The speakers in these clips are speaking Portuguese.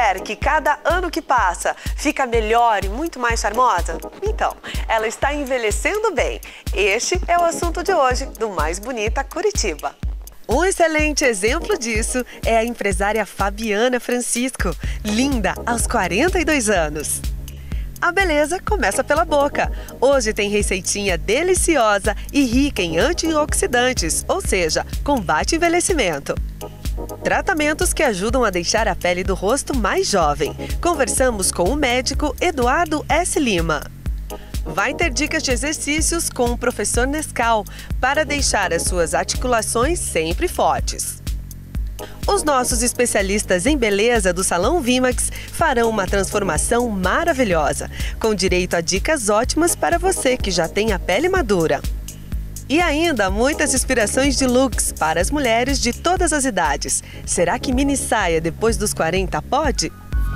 mulher que cada ano que passa fica melhor e muito mais charmosa? Então, ela está envelhecendo bem. Este é o assunto de hoje do Mais Bonita Curitiba. Um excelente exemplo disso é a empresária Fabiana Francisco, linda aos 42 anos. A beleza começa pela boca. Hoje tem receitinha deliciosa e rica em antioxidantes, ou seja, combate o envelhecimento. Tratamentos que ajudam a deixar a pele do rosto mais jovem. Conversamos com o médico Eduardo S. Lima. Vai ter dicas de exercícios com o professor Nescau para deixar as suas articulações sempre fortes. Os nossos especialistas em beleza do Salão Vimax farão uma transformação maravilhosa, com direito a dicas ótimas para você que já tem a pele madura. E ainda muitas inspirações de looks para as mulheres de todas as idades. Será que mini saia depois dos 40 pode?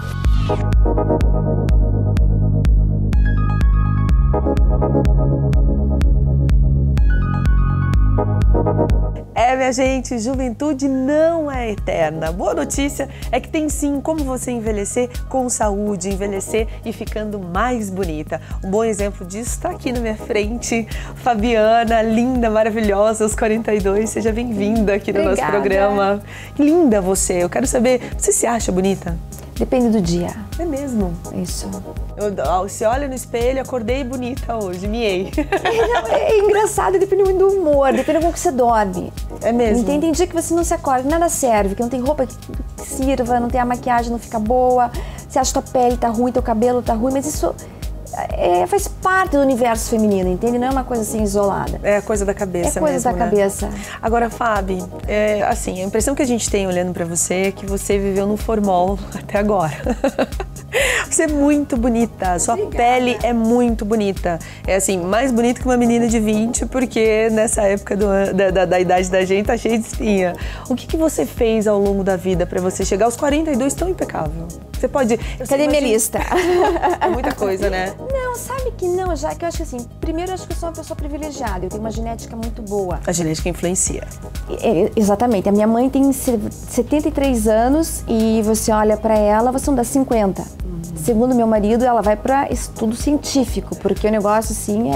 Minha gente, juventude não é eterna. Boa notícia é que tem sim como você envelhecer com saúde, envelhecer e ficando mais bonita. Um bom exemplo disso está aqui na minha frente, Fabiana, linda, maravilhosa, aos 42. Seja bem-vinda aqui no nosso programa. Linda você. Eu quero saber, você se acha bonita? Depende do dia. É mesmo? Isso. Você olha no espelho, acordei bonita hoje, miei. É engraçado, depende muito do humor, depende como que você dorme. É mesmo? Tem dia que você não se acorda, nada serve, que não tem roupa que sirva, não tem a maquiagem, não fica boa, você acha que tua pele tá ruim, teu cabelo tá ruim, mas isso faz parte do universo feminino, entende? Não é uma coisa assim isolada. É coisa da cabeça mesmo, É coisa da cabeça. Agora, Fábio, assim, a impressão que a gente tem olhando pra você é que você viveu no formol até agora. Você é muito bonita, sua pele é muito bonita. É assim, mais bonita que uma menina de 20, porque nessa época da idade da gente tá cheia de espinha. O que você fez ao longo da vida pra você chegar aos 42 tão impecável? Você pode... Cadê minha lista? É muita coisa, né? Não, sabe que não, já que eu acho que assim, primeiro eu acho que eu sou uma pessoa privilegiada, eu tenho uma genética muito boa. A genética influencia. Exatamente, a minha mãe tem 73 anos e você olha pra ela, você não dá 50. Segundo meu marido, ela vai para estudo científico, porque o negócio, assim,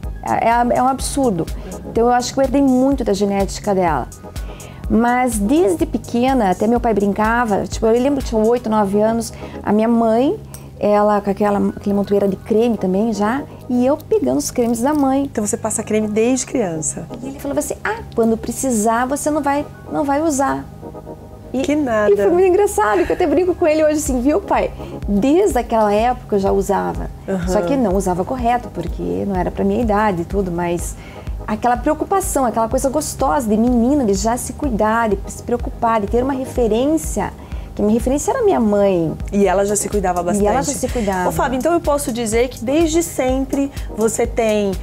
é um absurdo. Então, eu acho que eu herdei muito da genética dela. Mas, desde pequena, até meu pai brincava, tipo, eu lembro que tinha 8, 9 anos, a minha mãe, ela com aquela montoeira de creme também já, e eu pegando os cremes da mãe. Então, você passa creme desde criança? E ele falava assim, quando precisar, você não vai usar. Que nada. E foi muito engraçado, que eu até brinco com ele hoje assim, viu, pai? Desde aquela época eu já usava. Só que não usava correto, porque não era pra minha idade e tudo, mas aquela preocupação, aquela coisa gostosa de menina, de já se cuidar, de se preocupar, de ter uma referência. Que minha referência era minha mãe. E ela já se cuidava bastante. E ela já se cuidava. Ô, Fábio, então eu posso dizer que desde sempre você tem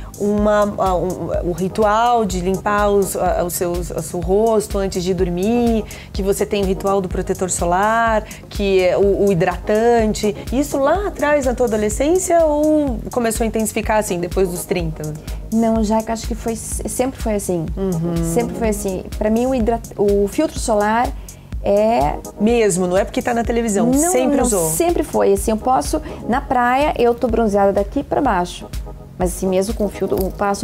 um ritual de limpar o seu rosto antes de dormir, que você tem o ritual do protetor solar, que é o hidratante. Isso lá atrás, na tua adolescência, ou começou a intensificar assim, depois dos 30? Não, já que acho que sempre foi assim. Sempre foi assim. Pra mim, o filtro solar mesmo, não é porque tá na televisão, não, sempre usou? Sempre foi, assim, eu posso, na praia, eu tô bronzeada daqui pra baixo, mas assim, mesmo com o filtro, eu passo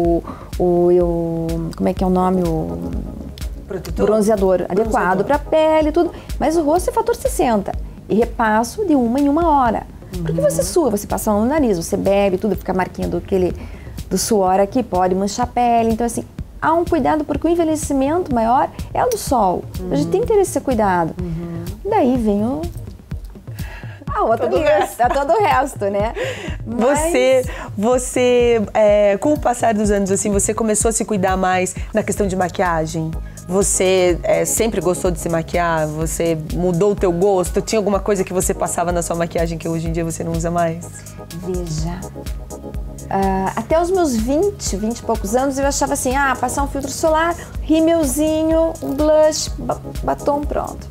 como é que é o nome? O bronzeador adequado pra pele e tudo, mas o rosto é fator 60, e repasso de 1 em 1 hora, porque você sua, você passa no nariz, você bebe tudo, fica marquinha do suor aqui, pode manchar a pele, então assim, há um cuidado, porque o envelhecimento maior é o do sol. A gente tem que ter esse cuidado. Daí vem a outra lista, todo o resto, né? Mas... Você com o passar dos anos, assim, você começou a se cuidar mais na questão de maquiagem? Você sempre gostou de se maquiar? Você mudou o teu gosto? Tinha alguma coisa que você passava na sua maquiagem que hoje em dia você não usa mais? Veja... até os meus 20 e poucos anos, eu achava assim, passar um filtro solar, rímelzinho, um blush, batom, pronto.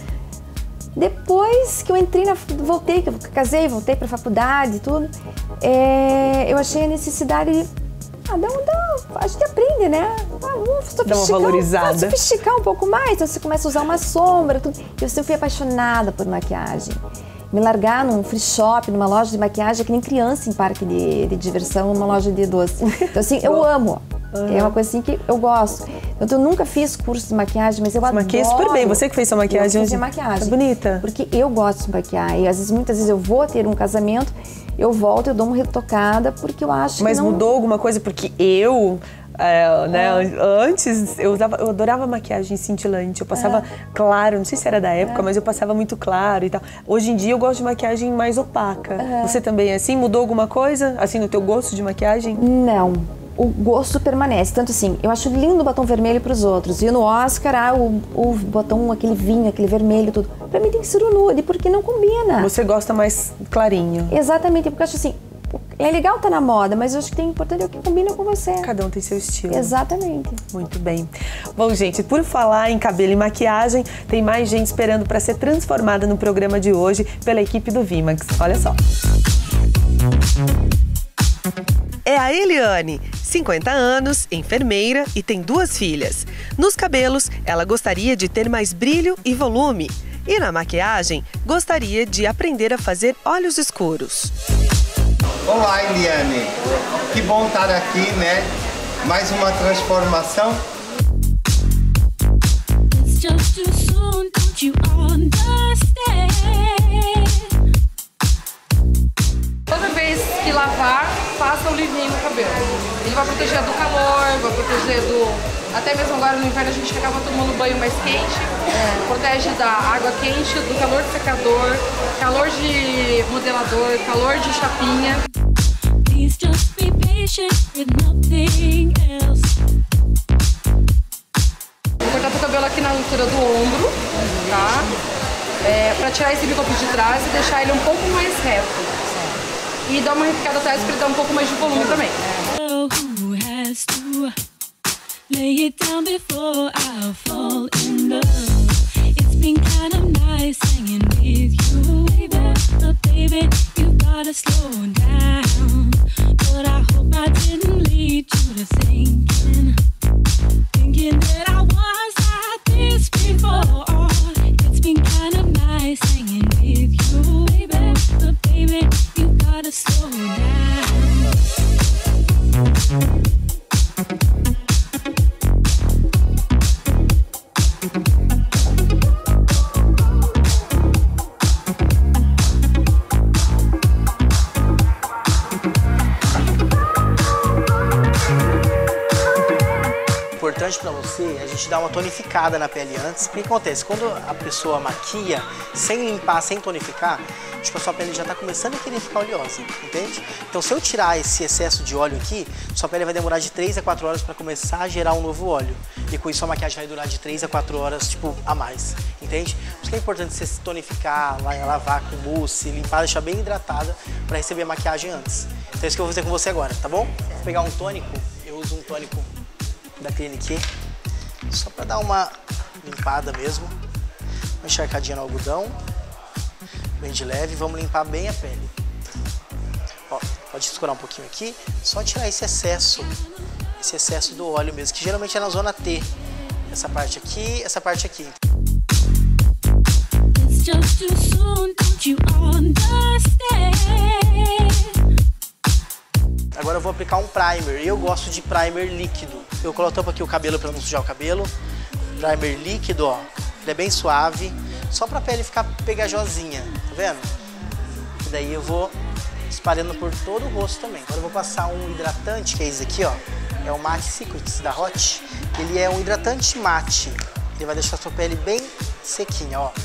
Depois que eu entrei voltei, que eu casei, voltei pra faculdade e tudo, eu achei a necessidade de a gente aprende, né? Vamos dá uma valorizada. Sofisticar um pouco mais, então você começa a usar uma sombra, tudo. Eu sempre fui apaixonada por maquiagem. Me largar num free shop, numa loja de maquiagem, é que nem criança em parque de diversão, numa loja de doce. Então, assim, eu amo. É uma coisa assim que eu gosto. Eu nunca fiz curso de maquiagem, mas eu adoro. Maquia super bem. Você que fez sua maquiagem hoje? Eu fiz maquiagem. Tá bonita. Porque eu gosto de maquiar. E muitas vezes eu vou ter um casamento, eu volto, eu dou uma retocada, porque eu acho Mas que não... mudou alguma coisa? Porque antes eu adorava maquiagem cintilante, eu passava claro, não sei se era da época, mas eu passava muito claro e tal. Hoje em dia eu gosto de maquiagem mais opaca. Você também é assim? Mudou alguma coisa, assim, no teu gosto de maquiagem? Não. O gosto permanece, tanto assim, eu acho lindo o batom vermelho para os outros, e no Oscar, o batom, aquele vinho, aquele vermelho, tudo. Pra mim tem que ser o nude, porque não combina. Você gosta mais clarinho? Exatamente, porque eu acho assim, é legal estar na moda, mas eu acho que tem importante é o que combina com você. Cada um tem seu estilo. Exatamente. Muito bem. Bom, gente, por falar em cabelo e maquiagem, tem mais gente esperando para ser transformada no programa de hoje pela equipe do Vimax. Olha só. É a Eliane, 50 anos, enfermeira e tem 2 filhas. Nos cabelos, ela gostaria de ter mais brilho e volume. E na maquiagem, gostaria de aprender a fazer olhos escuros. Olá, Eliane. Que bom estar aqui, né? Mais uma transformação. Toda vez que lavar, passa o livinho no cabelo. Ele vai proteger do calor, vai proteger até mesmo agora no inverno a gente acaba tomando banho mais quente. Protege da água quente, do calor de secador, calor de modelador, calor de chapinha. Vou cortar o cabelo aqui na altura do ombro, tá? Pra tirar esse bicopo de trás e deixar ele um pouco mais reto. E dar uma repicada atrás para ele dar um pouco mais de volume também. Para você, a gente dá uma tonificada na pele antes. O que acontece? Quando a pessoa maquia, sem limpar, sem tonificar, tipo, a sua pele já tá começando a querer ficar oleosa, entende? Então, se eu tirar esse excesso de óleo aqui, sua pele vai demorar de 3 a 4 horas para começar a gerar um novo óleo. E com isso, a maquiagem vai durar de 3 a 4 horas, tipo, a mais, entende? Por isso que é importante você se tonificar, lavar com mousse, limpar, deixar bem hidratada para receber a maquiagem antes. Então, é isso que eu vou fazer com você agora, tá bom? Vou pegar um tônico, eu uso um tônico da Clinique, só para dar uma limpada mesmo, uma encharcadinha no algodão, bem de leve, vamos limpar bem a pele. Ó, pode escorar um pouquinho aqui, só tirar esse excesso do óleo mesmo, que geralmente é na zona T, essa parte aqui, essa parte aqui. Agora eu vou aplicar um primer, eu gosto de primer líquido. Eu coloco aqui o cabelo para não sujar o cabelo. Primer líquido, ó, ele é bem suave, só para a pele ficar pegajosinha, tá vendo? E daí eu vou espalhando por todo o rosto também. Agora eu vou passar um hidratante, que é esse aqui, ó, é o Matte Secrets da Hot. Ele é um hidratante mate, ele vai deixar a sua pele bem sequinha, ó.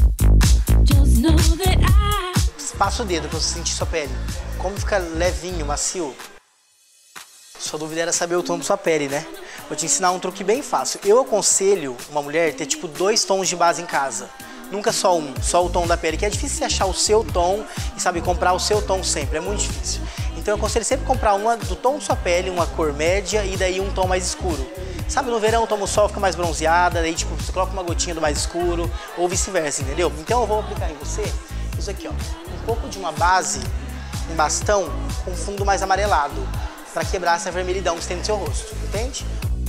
Passa o dedo para você sentir sua pele, como fica levinho, macio. Sua dúvida era saber o tom da sua pele, né? Vou te ensinar um truque bem fácil. Eu aconselho uma mulher ter tipo 2 tons de base em casa. Nunca só um, só o tom da pele, que é difícil você achar o seu tom e sabe comprar o seu tom sempre, é muito difícil. Então eu aconselho sempre comprar uma do tom da sua pele, uma cor média e daí um tom mais escuro. Sabe, no verão toma o sol, fica mais bronzeada, daí tipo você coloca uma gotinha do mais escuro ou vice-versa, entendeu? Então eu vou aplicar em você isso aqui, ó, um pouco de uma base, um bastão com fundo mais amarelado. para quebrar essa vermelhidão que você tem no seu rosto, entende?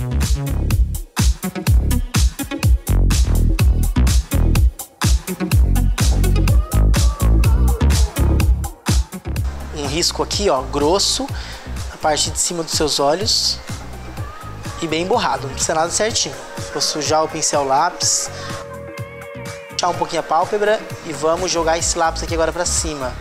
Um risco aqui, ó, grosso, a parte de cima dos seus olhos e bem borrado, não precisa nada certinho. Vou sujar o pincel lápis, puxar um pouquinho a pálpebra e vamos jogar esse lápis aqui agora pra cima.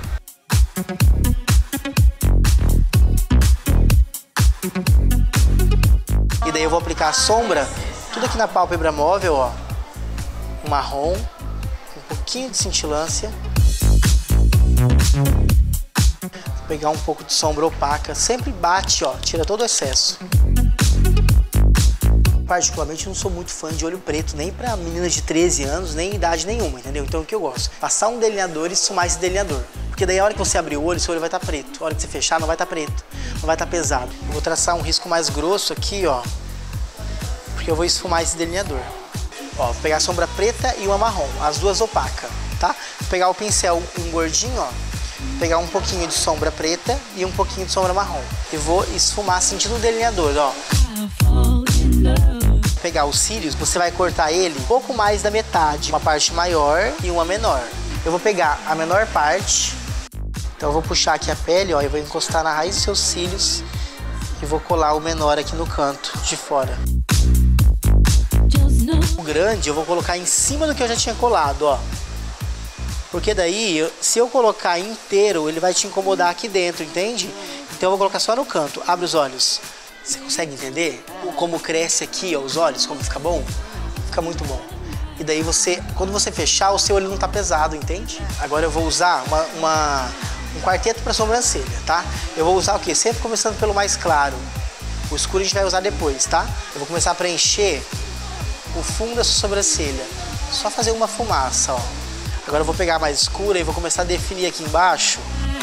E daí eu vou aplicar a sombra, tudo aqui na pálpebra móvel, ó, um marrom, um pouquinho de cintilância. Vou pegar um pouco de sombra opaca, sempre bate, ó, tira todo o excesso. Particularmente não sou muito fã de olho preto, nem pra meninas de 13 anos, nem idade nenhuma, entendeu? Então o que eu gosto? Passar um delineador e esfumar esse delineador. Porque daí a hora que você abrir o olho, seu olho vai estar preto. A hora que você fechar, não vai estar preto. Não vai estar pesado. Eu vou traçar um risco mais grosso aqui, ó. Porque eu vou esfumar esse delineador. Ó, vou pegar a sombra preta e uma marrom, as duas opacas, tá? Vou pegar o pincel, um gordinho, ó. Pegar um pouquinho de sombra preta e um pouquinho de sombra marrom. E vou esfumar sentindo o delineador, ó. Pegar os cílios, você vai cortar ele um pouco mais da metade, uma parte maior e uma menor. Eu vou pegar a menor parte, então eu vou puxar aqui a pele, ó, e vou encostar na raiz dos seus cílios e vou colar o menor aqui no canto de fora. O grande eu vou colocar em cima do que eu já tinha colado, ó. Porque daí, se eu colocar inteiro, ele vai te incomodar aqui dentro, entende? Então eu vou colocar só no canto. Abre os olhos. Você consegue entender como cresce aqui, ó, os olhos, como fica bom? Fica muito bom. E daí quando você fechar, o seu olho não tá pesado, entende? Agora eu vou usar um quarteto para sobrancelha, tá? Eu vou usar o quê? Sempre começando pelo mais claro. O escuro a gente vai usar depois, tá? Eu vou começar a preencher o fundo da sua sobrancelha. Só fazer uma fumaça, ó. Agora eu vou pegar a mais escura e vou começar a definir aqui embaixo.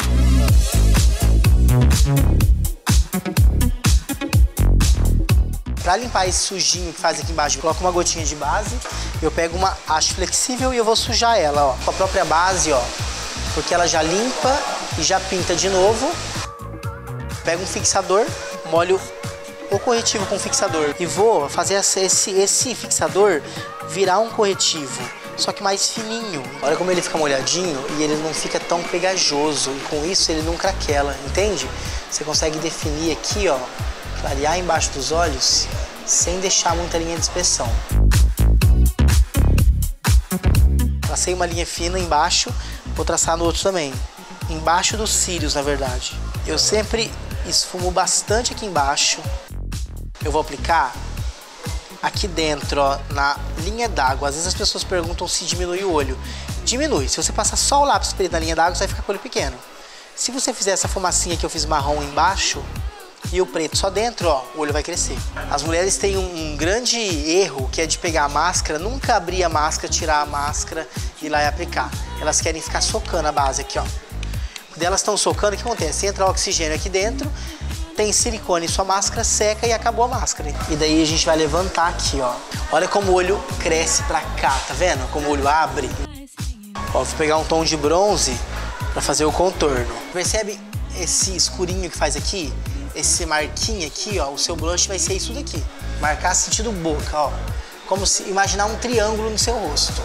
Pra limpar esse sujinho que faz aqui embaixo, eu coloco uma gotinha de base, eu pego uma haste flexível e eu vou sujar ela, ó, com a própria base, ó, porque ela já limpa e já pinta de novo. Pego um fixador, molho o corretivo com fixador e vou fazer esse fixador virar um corretivo, só que mais fininho. Olha como ele fica molhadinho e ele não fica tão pegajoso e com isso ele não craquela, entende? Você consegue definir aqui, ó, clarear embaixo dos olhos sem deixar muita linha de expressão. Tracei uma linha fina embaixo, vou traçar no outro também. Embaixo dos cílios, na verdade. Eu sempre esfumo bastante aqui embaixo. Eu vou aplicar aqui dentro, ó, na linha d'água. Às vezes as pessoas perguntam se diminui o olho. Diminui. Se você passar só o lápis preto na linha d'água, você vai ficar com o olho pequeno. Se você fizer essa fumacinha que eu fiz marrom embaixo e o preto só dentro, ó, o olho vai crescer. As mulheres têm um grande erro, que é de pegar a máscara, nunca abrir a máscara, tirar a máscara e ir lá e aplicar. Elas querem ficar socando a base aqui, ó. Quando elas estão socando, o que acontece? Entra o oxigênio aqui dentro, tem silicone em sua máscara, seca e acabou a máscara. E daí a gente vai levantar aqui, ó. Olha como o olho cresce pra cá, tá vendo? Como o olho abre. Ó, vou pegar um tom de bronze pra fazer o contorno. Percebe esse escurinho que faz aqui? Esse marquinho aqui, ó, o seu blush vai ser isso daqui. Marcar sentido boca, ó. Como se imaginar um triângulo no seu rosto.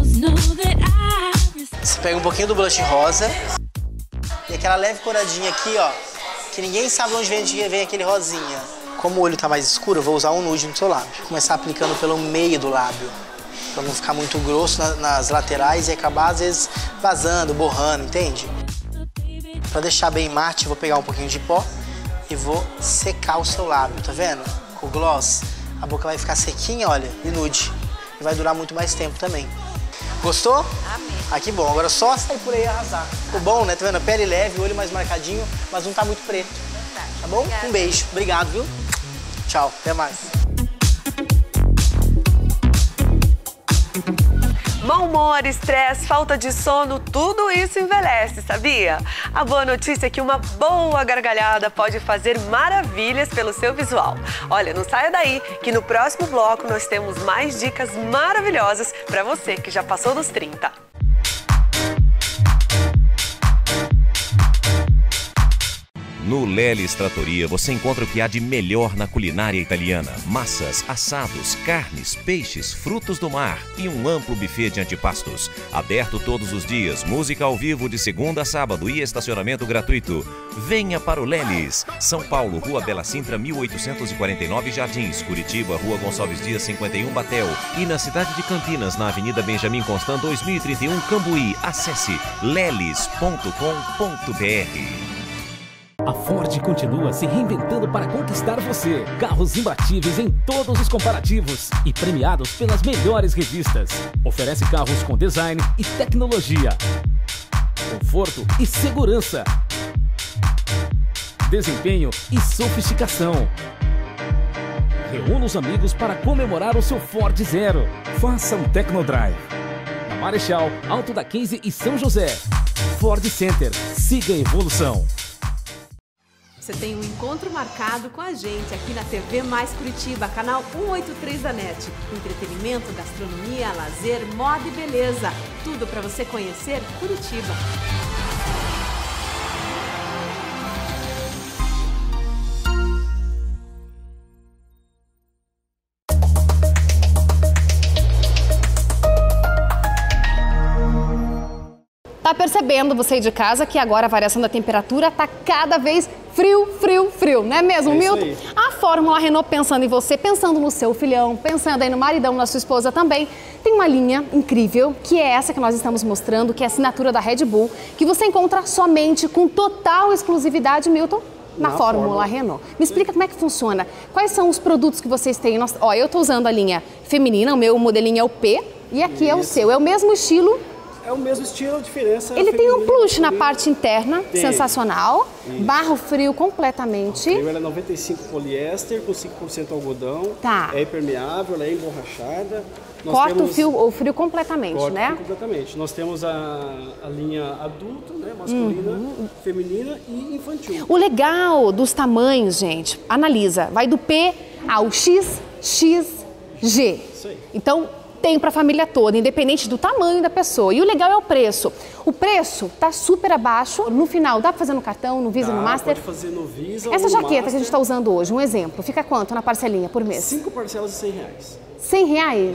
Você pega um pouquinho do blush rosa e aquela leve coradinha aqui, ó, que ninguém sabe onde vem aquele rosinha. Como o olho tá mais escuro, eu vou usar um nude no seu lábio. Vou começar aplicando pelo meio do lábio, pra não ficar muito grosso nas laterais e acabar, às vezes, vazando, borrando, entende? Pra deixar bem mate, vou pegar um pouquinho de pó e vou secar o seu lábio, tá vendo? Com o gloss, a boca vai ficar sequinha, olha, e nude. E vai durar muito mais tempo também. Gostou? Amei. Ah, que bom. Agora só sair por aí e arrasar. Ficou bom, né? Tá vendo? Pele leve, olho mais marcadinho, mas não tá muito preto. Tá bom? Obrigada. Um beijo. Obrigado, viu? Tchau. Até mais. Mau humor, estresse, falta de sono, tudo isso envelhece, sabia? A boa notícia é que uma boa gargalhada pode fazer maravilhas pelo seu visual. Olha, não saia daí, que no próximo bloco nós temos mais dicas maravilhosas para você que já passou dos 30. No Lelis Trattoria você encontra o que há de melhor na culinária italiana. Massas, assados, carnes, peixes, frutos do mar e um amplo buffet de antipastos. Aberto todos os dias, música ao vivo de segunda a sábado e estacionamento gratuito. Venha para o Lelis. São Paulo, Rua Bela Sintra, 1849 Jardins. Curitiba, Rua Gonçalves Dias, 51 Batel. E na cidade de Campinas, na Avenida Benjamin Constant, 2031 Cambuí. Acesse lelis.com.br. A Ford continua se reinventando para conquistar você. Carros imbatíveis em todos os comparativos e premiados pelas melhores revistas. Oferece carros com design e tecnologia, conforto e segurança, desempenho e sofisticação. Reúna os amigos para comemorar o seu Ford Zero. Faça um Tecnodrive. Na Marechal, Alto da 15 e São José. Ford Center. Siga a evolução. Você tem um encontro marcado com a gente aqui na TV Mais Curitiba, canal 183 da NET. Entretenimento, gastronomia, lazer, moda e beleza. Tudo para você conhecer Curitiba. Tá percebendo, você aí de casa, que agora a variação da temperatura tá cada vez frio, não é mesmo, Milton? A Fórmula Renault, pensando em você, pensando no seu filhão, pensando aí no maridão, na sua esposa também, tem uma linha incrível, que é essa que nós estamos mostrando, que é a assinatura da Red Bull, que você encontra somente com total exclusividade, Milton, na Fórmula Renault. Me explica como é que funciona. Quais são os produtos que vocês têm? Ó, eu tô usando a linha feminina, o meu modelinho é o P, e aqui é o seu. É o mesmo estilo? É o mesmo estilo, a diferença... Ele tem um plush na parte interna, sensacional. Isso. Barro frio completamente. O frio é 95 poliéster, com 5% algodão. Tá. É impermeável, ela é emborrachada. Corta o frio completamente, né? Completamente. Nós temos a linha adulto, né? Masculina, feminina e infantil. O legal dos tamanhos, gente, analisa. Vai do P ao X, X, G. Isso aí. Então... tem para a família toda, independente do tamanho da pessoa. E o legal é o preço. O preço tá super abaixo. No final, dá para fazer no cartão, no Visa, no Master? Pode fazer no Visa. Essa ou no jaqueta Master. que a gente está usando hoje, um exemplo, fica quanto na parcelinha por mês? 5 parcelas de R$100. R$100?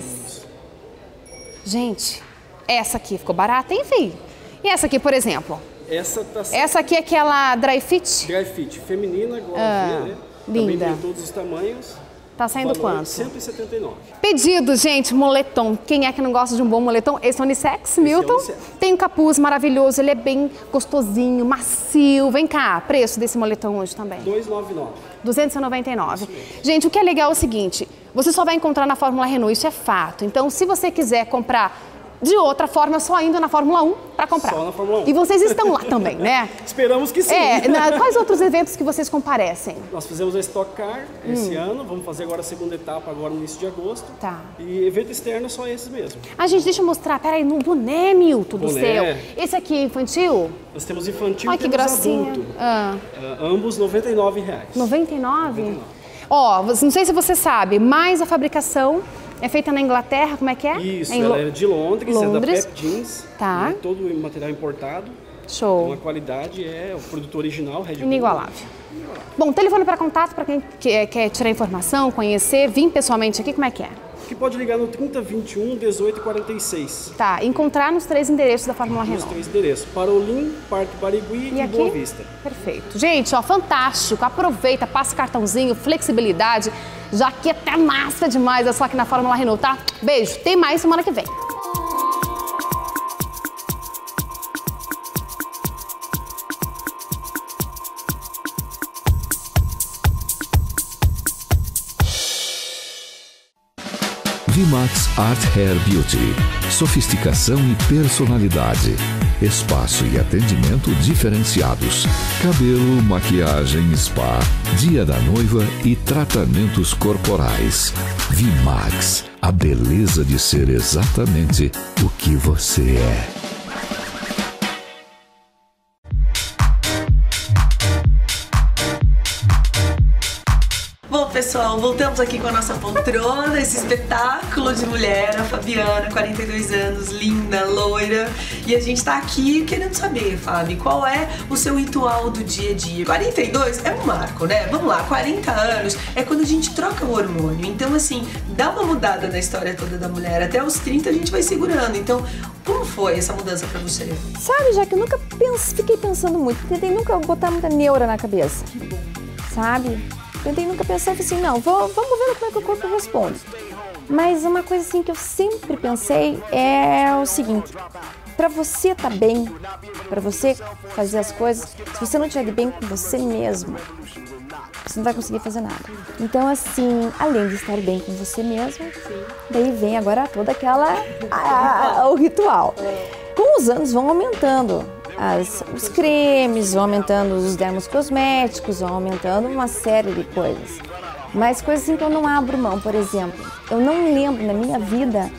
Gente, essa aqui ficou barata, hein, filho? E essa aqui, por exemplo? Essa aqui é aquela dry fit? Dry fit, feminina, igual a ver, né? Linda. Também tem todos os tamanhos. Tá saindo quanto? R$179. Pedido, gente, moletom. Quem é que não gosta de um bom moletom? Esse é unissex, Milton. Unissex. Tem um capuz maravilhoso, ele é bem gostosinho, macio. Vem cá, preço desse moletom hoje também? R$299. R$299. Gente, o que é legal é o seguinte, você só vai encontrar na Fórmula Renault, isso é fato. Então, se você quiser comprar de outra forma, só indo na Fórmula 1 para comprar. Só na Fórmula 1. E vocês estão lá também, né? Esperamos que sim. Quais outros eventos que vocês comparecem? Nós fizemos a Stock Car esse ano, vamos fazer agora a segunda etapa agora no início de agosto. Tá. E evento externo só esses mesmo. Gente, deixa eu mostrar, peraí, no boné, Milton, do céu. Esse aqui é infantil? Nós temos infantil e temos adulto. Ambos R$99. 99? Ó, não sei se você sabe, mas a fabricação é feita na Inglaterra, como é que é? Isso, ela é de Londres, é da Pep Jeans. Tá. Todo o material importado. Show. Uma qualidade, o produto original, Red Bull. Inigualável. Bom, telefone para contato para quem quer tirar informação, conhecer, vir pessoalmente aqui, como é que é? Que pode ligar no 3021 1846. Tá, encontrar nos 3 endereços da Fórmula Renault. Nos 3 endereços, Parolim, Parque Barigui e Boa Vista. Perfeito. Gente, ó, fantástico, aproveita, passa cartãozinho, flexibilidade, jaqueta massa demais, é só aqui na Fórmula Renault, tá? Beijo, tem mais semana que vem. VMAX Art Hair Beauty. Sofisticação e personalidade. Espaço e atendimento diferenciados. Cabelo, maquiagem, spa, dia da noiva e tratamentos corporais. VMAX. A beleza de ser exatamente o que você é. pessoal, voltamos aqui com a nossa poltrona, esse espetáculo de mulher, a Fabiana, 42 anos, linda, loira. E a gente tá aqui querendo saber, Fabi, qual é o seu ritual do dia a dia? 42 é um marco, né? Vamos lá, 40 anos é quando a gente troca o hormônio. Então, assim, dá uma mudada na história toda da mulher. Até os 30 a gente vai segurando. Então, como foi essa mudança pra você? Sabe, já que eu nunca fiquei pensando muito, tentei nunca botar muita neura na cabeça, sabe? Tentei nunca pensar assim, não, vamos ver como é que o corpo responde. Mas uma coisa assim que eu sempre pensei é o seguinte, pra você estar bem, pra você fazer as coisas, se você não estiver bem com você mesmo, você não vai conseguir fazer nada. Então, assim, além de estar bem com você mesmo, daí vem agora toda o ritual. Com os anos vão aumentando os cremes, vão aumentando os dermocosméticos, vão aumentando uma série de coisas. Mas coisas assim que eu não abro mão, por exemplo, eu não lembro na minha vida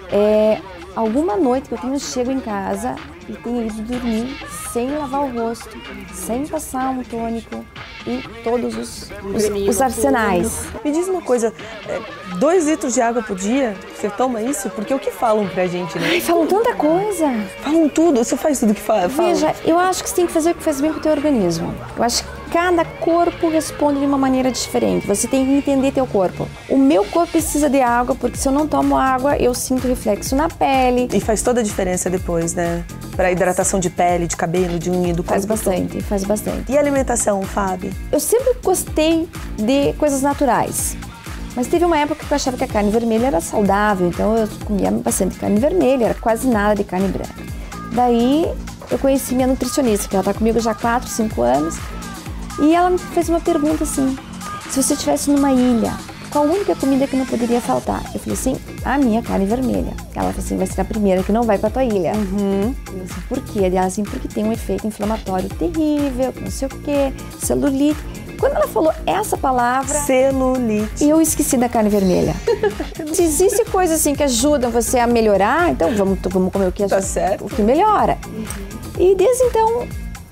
alguma noite que eu tenha chego em casa e tenha ido dormir sem lavar o rosto, sem passar um tônico e todos os arsenais. Me diz uma coisa, 2 litros de água por dia, você toma isso? Porque o que falam pra gente, né? Ai, falam tanta coisa. Falam tudo, você faz tudo que fala. Veja, eu acho que você tem que fazer o que faz bem pro teu organismo. Eu acho que cada corpo responde de uma maneira diferente. Você tem que entender teu corpo. O meu corpo precisa de água, porque se eu não tomo água, eu sinto reflexo na pele. E faz toda a diferença depois, né? Pra hidratação de pele, de cabelo, de unha, do corpo. Faz bastante, faz bastante. E a alimentação, Fábio? Eu sempre gostei de coisas naturais. Mas teve uma época que eu achava que a carne vermelha era saudável, então eu comia bastante carne vermelha, era quase nada de carne branca. Daí eu conheci minha nutricionista, que ela está comigo já há 4, 5 anos, e ela me fez uma pergunta assim, se você estivesse numa ilha, qual a única comida que não poderia faltar? Eu falei assim, a minha carne vermelha. Ela falou assim, vai ser a primeira que não vai pra tua ilha. Eu falei assim, por quê? Ela assim, porque tem um efeito inflamatório terrível, não sei o quê, celulite. Quando ela falou essa palavra... Celulite. Eu esqueci da carne vermelha. Se existe coisa assim que ajudam você a melhorar, então vamos comer o que tá certo. O que melhora. E desde então,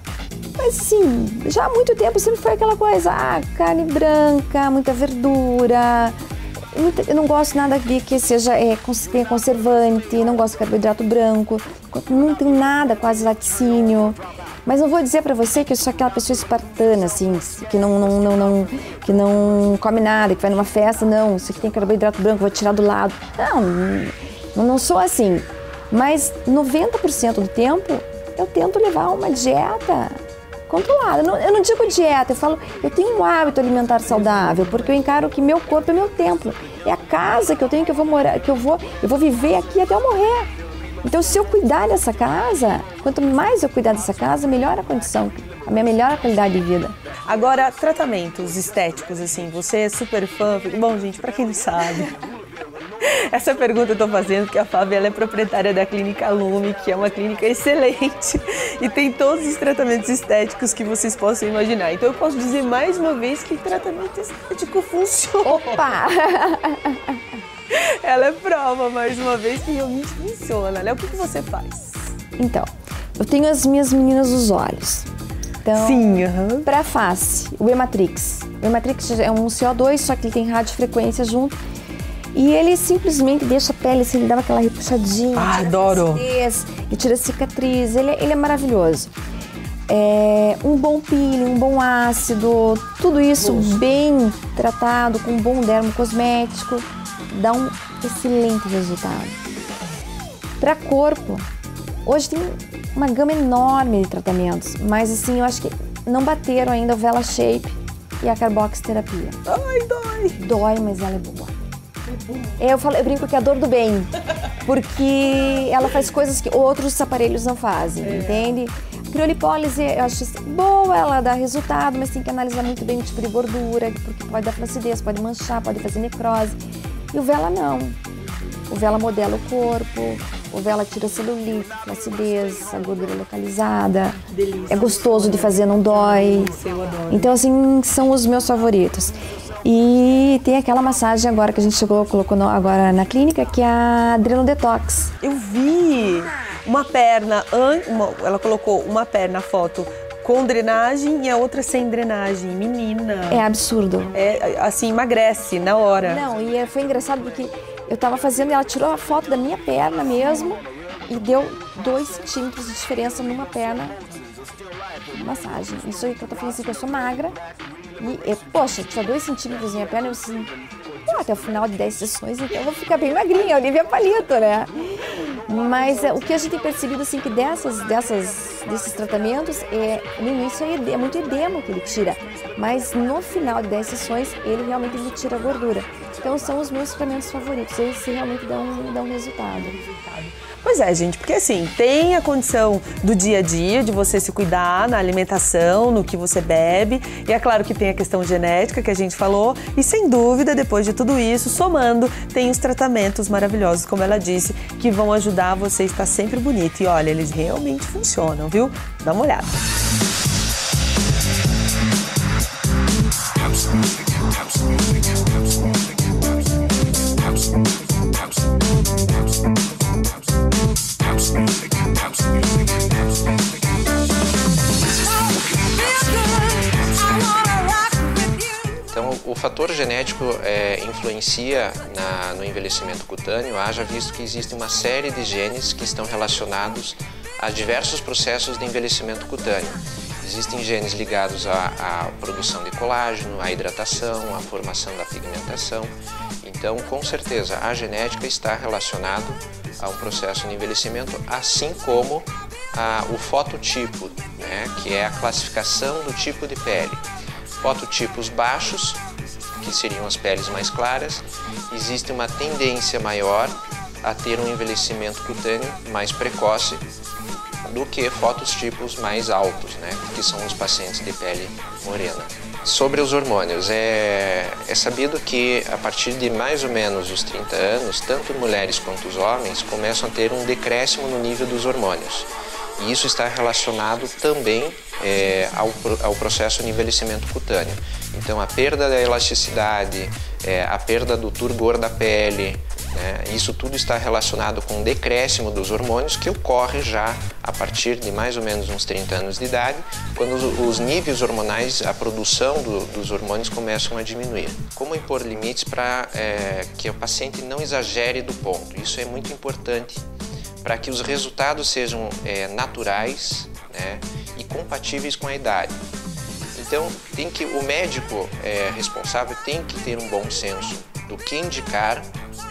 assim, já há muito tempo sempre foi aquela coisa, carne branca, muita verdura. Eu não gosto nada de que seja tenha conservante, não gosto de carboidrato branco, não tem nada, quase laticínio. Mas não vou dizer pra você que eu sou aquela pessoa espartana, assim, que não come nada, que vai numa festa, não, isso aqui tem carboidrato branco, vou tirar do lado. Não sou assim. Mas 90% do tempo eu tento levar uma dieta controlada. Eu não digo dieta, eu falo, eu tenho um hábito alimentar saudável, porque eu encaro que meu corpo é meu templo. É a casa que eu tenho, que eu vou morar, que eu vou viver aqui até eu morrer. Então, se eu cuidar dessa casa, quanto mais eu cuidar dessa casa, melhor a condição, melhor a qualidade de vida. Agora, tratamentos estéticos, assim, você é super fã? Bom, gente, pra quem não sabe, essa pergunta eu tô fazendo porque a Fábio, ela é proprietária da Clínica Lume, que é uma clínica excelente e tem todos os tratamentos estéticos que vocês possam imaginar. Então, eu posso dizer mais uma vez que tratamento estético funciona. Opa! Ela é prova, mais uma vez, que realmente funciona, né? O que você faz? Então, eu tenho as minhas meninas dos olhos. Então, sim, pra face, o Ematrix. O Ematrix é um CO2, só que ele tem radiofrequência junto. E ele simplesmente deixa a pele, assim, ele dá aquela repuxadinha. Adoro! E tira a cicatriz, ele é maravilhoso. Um bom peeling, um bom ácido, tudo isso bem tratado, com um bom dermocosmético, dá um excelente resultado. Para corpo, hoje tem uma gama enorme de tratamentos, mas assim, eu acho que não bateram ainda o Vela Shape e a carboxiterapia. Ai, dói! Dói, mas ela é boa. Eu brinco que é a dor do bem, porque ela faz coisas que outros aparelhos não fazem, entende? Criolipólise, eu acho boa, ela dá resultado, mas tem que analisar muito bem o tipo de gordura, porque pode dar flacidez, pode manchar, pode fazer necrose. E o Vela não. O Vela modela o corpo, o Vela tira a celulite, flacidez, a gordura localizada. Delícia. É gostoso de fazer, não dói. Eu adoro. Então, assim, são os meus favoritos. E tem aquela massagem agora que a gente colocou agora na clínica, que é a Adreno Detox. Eu vi uma perna, ela colocou uma perna, foto com drenagem e a outra sem drenagem. Menina. É absurdo. É, assim, emagrece na hora. Não, e foi engraçado porque eu tava fazendo e ela tirou a foto da minha perna mesmo e deu 2 centímetros de diferença numa perna de massagem. Isso aí que eu tô falando assim, que eu sou magra. E, poxa, tirou 2 centímetros na minha perna, eu assim, até o final de 10 sessões, então eu vou ficar bem magrinha, Olivia Palito, né? Mas o que a gente tem percebido, assim, que desses tratamentos, no início é muito edema que ele tira, mas no final de 10 sessões, ele realmente tira a gordura. Então são os meus tratamentos favoritos, eles realmente dão um resultado. Pois é, gente, porque assim, tem a condição do dia a dia, de você se cuidar na alimentação, no que você bebe, e é claro que tem a questão genética que a gente falou, e sem dúvida, depois de tudo isso, somando, tem os tratamentos maravilhosos, como ela disse, que vão ajudar você a estar sempre bonito. E olha, eles realmente funcionam, viu? Dá uma olhada. Então, o fator genético influencia no envelhecimento cutâneo, haja visto que existe uma série de genes que estão relacionados a diversos processos de envelhecimento cutâneo. Existem genes ligados à produção de colágeno, à hidratação, à formação da pigmentação. Então, com certeza, a genética está relacionada a um processo de envelhecimento, assim como o fototipo, né, que é a classificação do tipo de pele. Fototipos baixos, que seriam as peles mais claras, existe uma tendência maior a ter um envelhecimento cutâneo mais precoce do que fototipos mais altos, né, que são os pacientes de pele morena. Sobre os hormônios, é sabido que a partir de mais ou menos os 30 anos, tanto mulheres quanto os homens começam a ter um decréscimo no nível dos hormônios. E isso está relacionado também ao processo de envelhecimento cutâneo. Então, a perda da elasticidade, a perda do turgor da pele, né, isso tudo está relacionado com o decréscimo dos hormônios que ocorre já a partir de mais ou menos uns 30 anos de idade, quando os níveis hormonais, a produção dos hormônios começam a diminuir. Como impor limites para que o paciente não exagere do ponto? Isso é muito importante para que os resultados sejam naturais, né, e compatíveis com a idade. Então, o médico responsável tem que ter um bom senso do que indicar,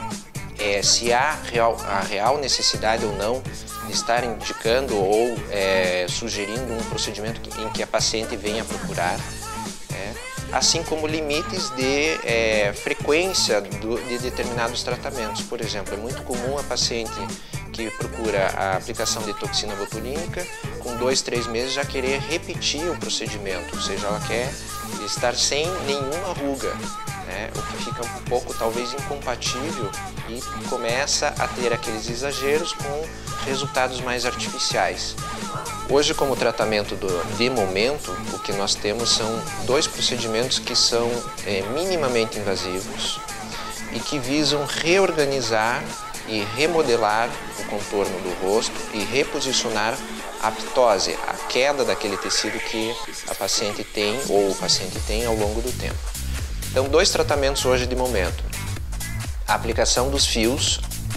se há a real necessidade ou não de estar indicando ou sugerindo um procedimento em que a paciente venha procurar, assim como limites de frequência de determinados tratamentos. Por exemplo, é muito comum a paciente que procura a aplicação de toxina botulínica, com 2, 3 meses já querer repetir o procedimento, ou seja, ela quer estar sem nenhuma ruga, né? O que fica um pouco talvez incompatível e começa a ter aqueles exageros com resultados mais artificiais. Hoje, como tratamento de momento, o que nós temos são 2 procedimentos que são minimamente invasivos e que visam reorganizar e remodelar o contorno do rosto e reposicionar a ptose, a queda daquele tecido que a paciente tem ou o paciente tem ao longo do tempo. Então, 2 tratamentos hoje de momento. A aplicação dos fios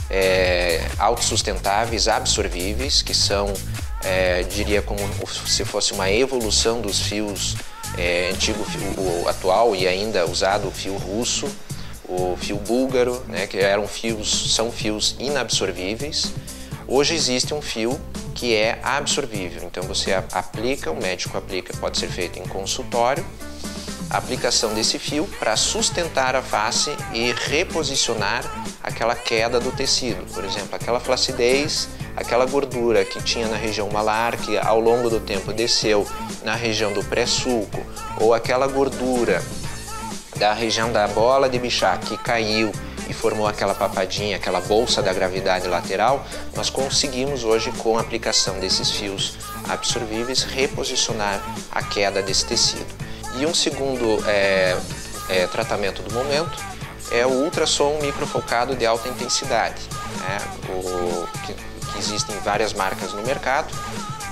autossustentáveis, absorvíveis, que são, diria como se fosse uma evolução dos fios antigo, o atual e ainda usado, o fio russo, o fio búlgaro, né, que são fios inabsorvíveis. Hoje existe um fio que é absorvível, então você aplica, o médico aplica, pode ser feito em consultório, a aplicação desse fio para sustentar a face e reposicionar aquela queda do tecido. Por exemplo, aquela flacidez, aquela gordura que tinha na região malar, que ao longo do tempo desceu na região do pré-sulco, ou aquela gordura da região da bola de Bichat que caiu e formou aquela papadinha, aquela bolsa da gravidade lateral, nós conseguimos hoje, com a aplicação desses fios absorvíveis, reposicionar a queda desse tecido. E um segundo tratamento do momento é o ultrassom microfocado de alta intensidade, né? Que existem várias marcas no mercado.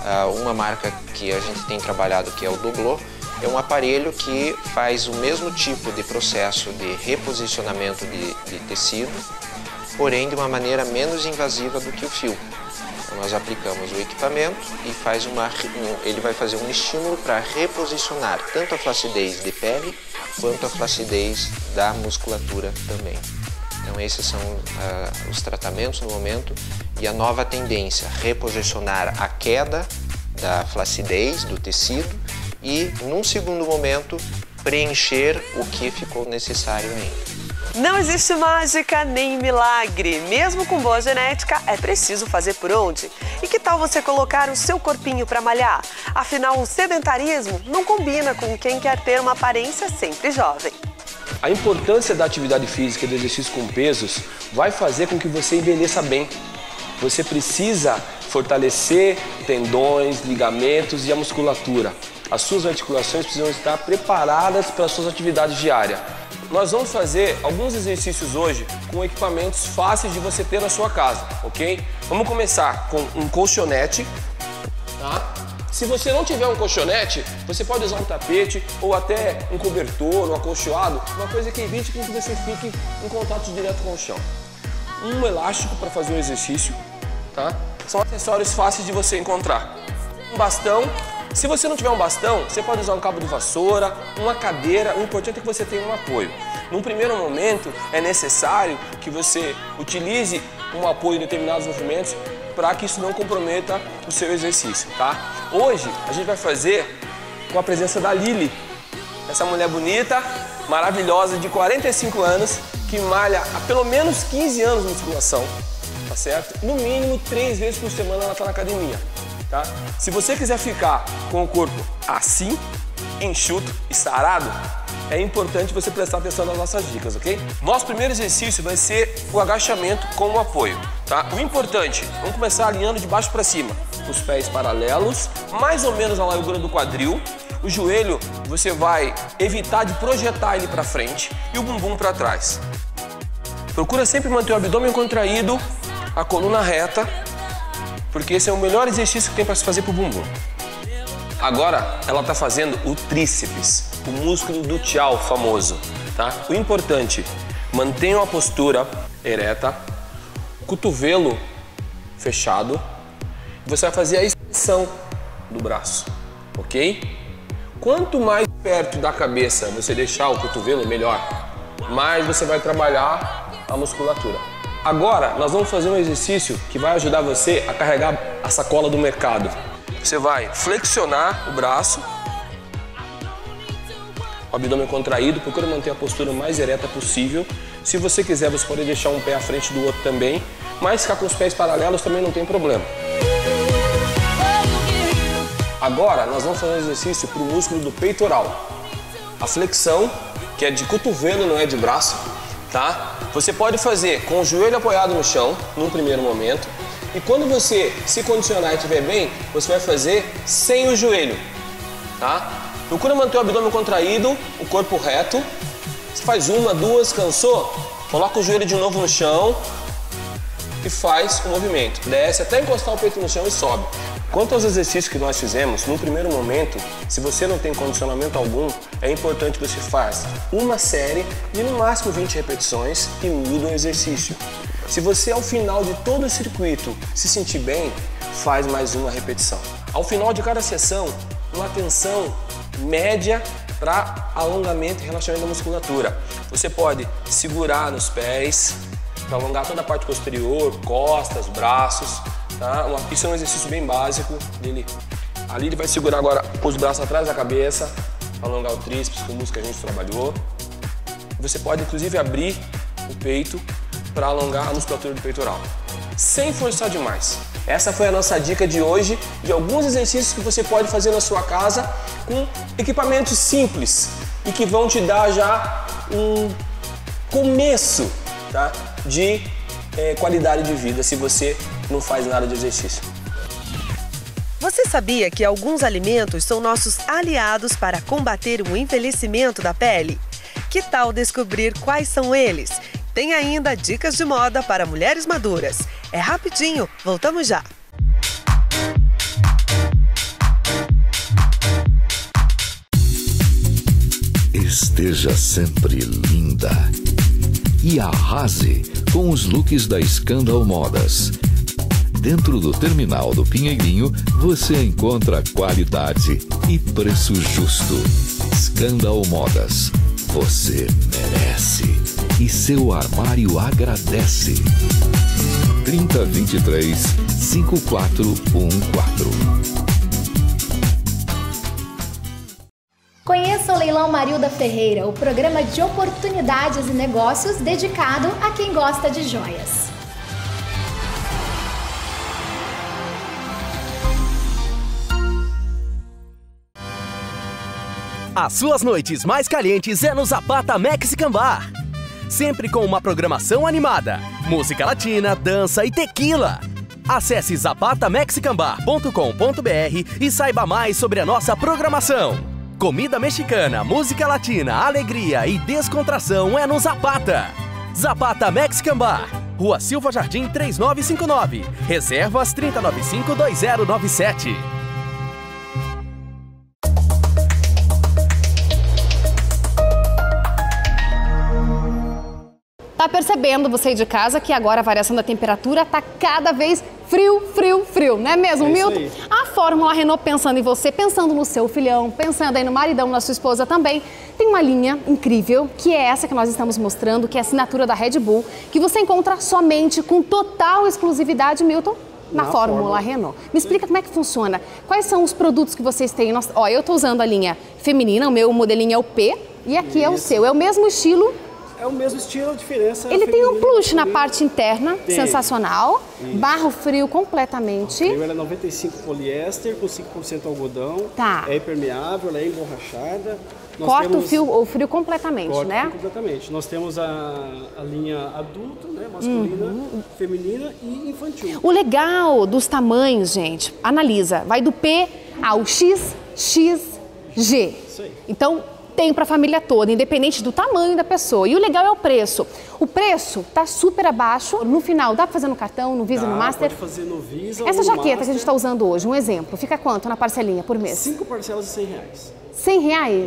Uma marca que a gente tem trabalhado, que é o Doblô, é um aparelho que faz o mesmo tipo de processo de reposicionamento de tecido, porém de uma maneira menos invasiva do que o fio. Então, nós aplicamos o equipamento e ele vai fazer um estímulo para reposicionar tanto a flacidez de pele quanto a flacidez da musculatura também. Então esses são os tratamentos no momento e a nova tendência, reposicionar a queda da flacidez do tecido e, num segundo momento, preencher o que ficou necessário ainda. Não existe mágica nem milagre. Mesmo com boa genética, é preciso fazer por onde? E que tal você colocar o seu corpinho para malhar? Afinal, o sedentarismo não combina com quem quer ter uma aparência sempre jovem. A importância da atividade física e do exercício com pesos vai fazer com que você envelheça bem. Você precisa fortalecer tendões, ligamentos e a musculatura. As suas articulações precisam estar preparadas para as suas atividades diárias. Nós vamos fazer alguns exercícios hoje com equipamentos fáceis de você ter na sua casa, ok? Vamos começar com um colchonete, tá? Se você não tiver um colchonete, você pode usar um tapete ou até um cobertor, um acolchoado, uma coisa que evite que você fique em contato direto com o chão. Um elástico para fazer o exercício, tá? São acessórios fáceis de você encontrar. Um bastão. Se você não tiver um bastão, você pode usar um cabo de vassoura, uma cadeira, o importante é que você tenha um apoio. Num primeiro momento, é necessário que você utilize um apoio em determinados movimentos para que isso não comprometa o seu exercício, tá? Hoje, a gente vai fazer com a presença da Lili, essa mulher bonita, maravilhosa, de 45 anos, que malha há pelo menos 15 anos de musculação, tá certo? No mínimo 3 vezes por semana ela está na academia. Tá? Se você quiser ficar com o corpo assim, enxuto e sarado, é importante você prestar atenção nas nossas dicas, ok? Nosso primeiro exercício vai ser o agachamento com o apoio, tá? O importante, vamos começar alinhando de baixo para cima, os pés paralelos, mais ou menos a largura do quadril. O joelho, você vai evitar de projetar ele para frente e o bumbum para trás. Procura sempre manter o abdômen contraído, a coluna reta, porque esse é o melhor exercício que tem para se fazer para o bumbum. Agora, ela está fazendo o tríceps, o músculo gluteal famoso, tá? O importante, mantenha a postura ereta, cotovelo fechado, você vai fazer a extensão do braço, ok? Quanto mais perto da cabeça você deixar o cotovelo, melhor. Mais você vai trabalhar a musculatura. Agora, nós vamos fazer um exercício que vai ajudar você a carregar a sacola do mercado. Você vai flexionar o braço, o abdômen contraído, procura manter a postura mais ereta possível. Se você quiser, você pode deixar um pé à frente do outro também, mas ficar com os pés paralelos também não tem problema. Agora, nós vamos fazer um exercício para o músculo do peitoral. A flexão, que é de cotovelo, não é de braço, tá? Você pode fazer com o joelho apoiado no chão, num primeiro momento, e quando você se condicionar e estiver bem, você vai fazer sem o joelho, tá? Procura manter o abdômen contraído, o corpo reto. Você faz 1, 2, cansou? Coloca o joelho de novo no chão e faz o movimento. Desce até encostar o peito no chão e sobe. Quanto aos exercícios que nós fizemos, no primeiro momento, se você não tem condicionamento algum, é importante que você faça uma série de no máximo 20 repetições e muda o exercício. Se você ao final de todo o circuito se sentir bem, faz mais uma repetição. Ao final de cada sessão, uma atenção média para alongamento e relaxamento da musculatura. Você pode segurar nos pés, para alongar toda a parte posterior, costas, braços. Tá? Isso é um exercício bem básico. A Lili vai segurar agora os braços atrás da cabeça, alongar o tríceps, com o músculo que a gente trabalhou. Você pode inclusive abrir o peito para alongar a musculatura do peitoral, sem forçar demais. Essa foi a nossa dica de hoje, de alguns exercícios que você pode fazer na sua casa com equipamentos simples e que vão te dar já um começo, tá? De qualidade de vida se você não faz nada de exercício. Você sabia que alguns alimentos são nossos aliados para combater o envelhecimento da pele? Que tal descobrir quais são eles? Tem ainda dicas de moda para mulheres maduras. É rapidinho, voltamos já! esteja sempre linda. E arrase com os looks da Scandal Modas. Dentro do terminal do Pinheirinho, você encontra qualidade e preço justo. Scandal Modas. Você merece. E seu armário agradece. 3023 5414. Conheça o Leilão Marilda Ferreira, o programa de oportunidades e negócios dedicado a quem gosta de joias. As suas noites mais calientes é no Zapata Mexican Bar. Sempre com uma programação animada, música latina, dança e tequila. Acesse zapatamexicanbar.com.br e saiba mais sobre a nossa programação. Comida mexicana, música latina, alegria e descontração é no Zapata. Zapata Mexican Bar, Rua Silva Jardim 3959. Reservas 3095-2097. Tá percebendo, você aí de casa, que agora a variação da temperatura tá cada vez frio, não é mesmo, Milton? A Fórmula Renault, pensando em você, pensando no seu filhão, pensando aí no maridão, na sua esposa também, tem uma linha incrível, que é essa que nós estamos mostrando, que é a assinatura da Red Bull, que você encontra somente com total exclusividade, Milton, na Fórmula Renault. Me explica como é que funciona. Quais são os produtos que vocês têm? Ó, eu tô usando a linha feminina, o meu modelinho é o P, e aqui é o seu. É o mesmo estilo. É o mesmo estilo, a diferença... Ele tem um plush na parte interna, sensacional. Isso. Barro frio completamente. Ele é 95 poliéster, com 5% algodão. Tá. É impermeável, ela é emborrachada. Corta o frio completamente, né? Completamente. Nós temos a linha adulto, né? Masculina, feminina e infantil. O legal dos tamanhos, gente, analisa. Vai do P ao X, X, G. Isso aí. Então... tem para a família toda, independente do tamanho da pessoa. E o legal é o preço. O preço tá super abaixo. No final, dá para fazer no cartão, no Visa, no Master? Pode fazer no Visa. Essa ou no jaqueta Master. Que a gente está usando hoje, um exemplo, fica quanto na parcelinha por mês? 5 parcelas de R$100. R$100?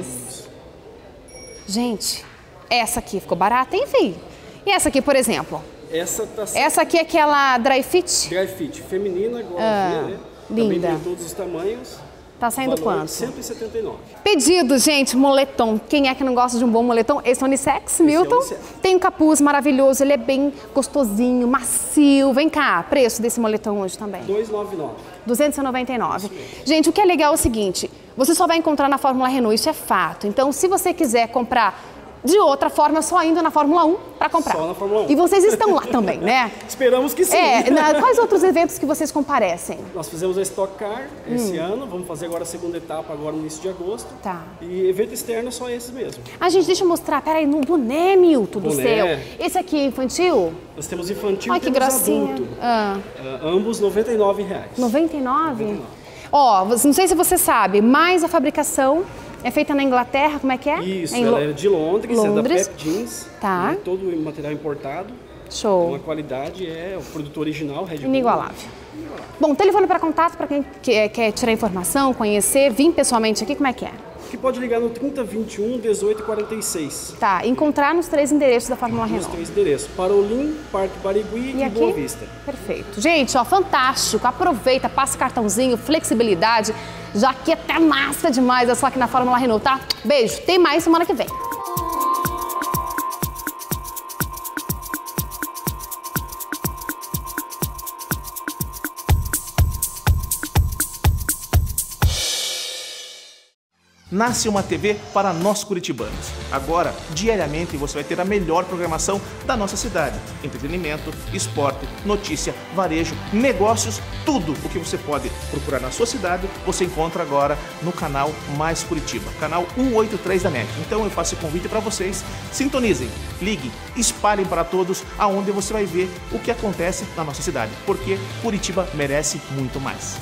Gente, essa aqui ficou barata, hein, filho? E essa aqui, por exemplo? Essa aqui é aquela dry fit? Dry fit, feminina, igual a ver, né? Linda. Também tem todos os tamanhos. Tá saindo quanto? R$179. Pedido, gente, moletom. Quem é que não gosta de um bom moletom? Esse é unissex, Milton. Tem um capuz maravilhoso, ele é bem gostosinho, macio. Vem cá, preço desse moletom hoje também? R$299. R$299. Gente, o que é legal é o seguinte, você só vai encontrar na Fórmula Renault, isso é fato. Então, se você quiser comprar de outra forma, só indo na Fórmula 1 para comprar. Só na Fórmula 1. E vocês estão lá também, né? Esperamos que sim. Quais outros eventos que vocês comparecem? Nós fizemos a Stock Car esse ano, vamos fazer agora a segunda etapa agora no início de agosto. Tá. E evento externo é só esses mesmo. Gente, deixa eu mostrar, peraí, no boné, Milton do céu. Esse aqui é infantil? Nós temos infantil e temos adulto. Ambos R$99. 99? Ó, não sei se você sabe, mas a fabricação é feita na Inglaterra, como é que é? Isso, ela é de Londres, é da Pep Jeans. Tá. Né, todo o material importado. Show. Então a qualidade é o produto original, Red Bull. Inigualável. Bom, telefone para contato para quem quer tirar informação, conhecer, vir pessoalmente aqui, como é que é? Que pode ligar no 3021 1846. Tá, encontrar nos 3 endereços da Fórmula Renault. Nos 3 endereços, Parolim, Parque Barigui e Boa Vista. Perfeito. Gente, ó, fantástico, aproveita, passa cartãozinho, flexibilidade, jaqueta massa demais, é só aqui na Fórmula Renault, tá? Beijo, tem mais semana que vem. Nasce uma TV para nós curitibanos. Agora, diariamente, você vai ter a melhor programação da nossa cidade. Entretenimento, esporte, notícia, varejo, negócios, tudo o que você pode procurar na sua cidade, você encontra agora no canal Mais Curitiba, canal 183 da NET. Então eu faço esse convite para vocês, sintonizem, liguem, espalhem para todos, aonde você vai ver o que acontece na nossa cidade, porque Curitiba merece muito mais.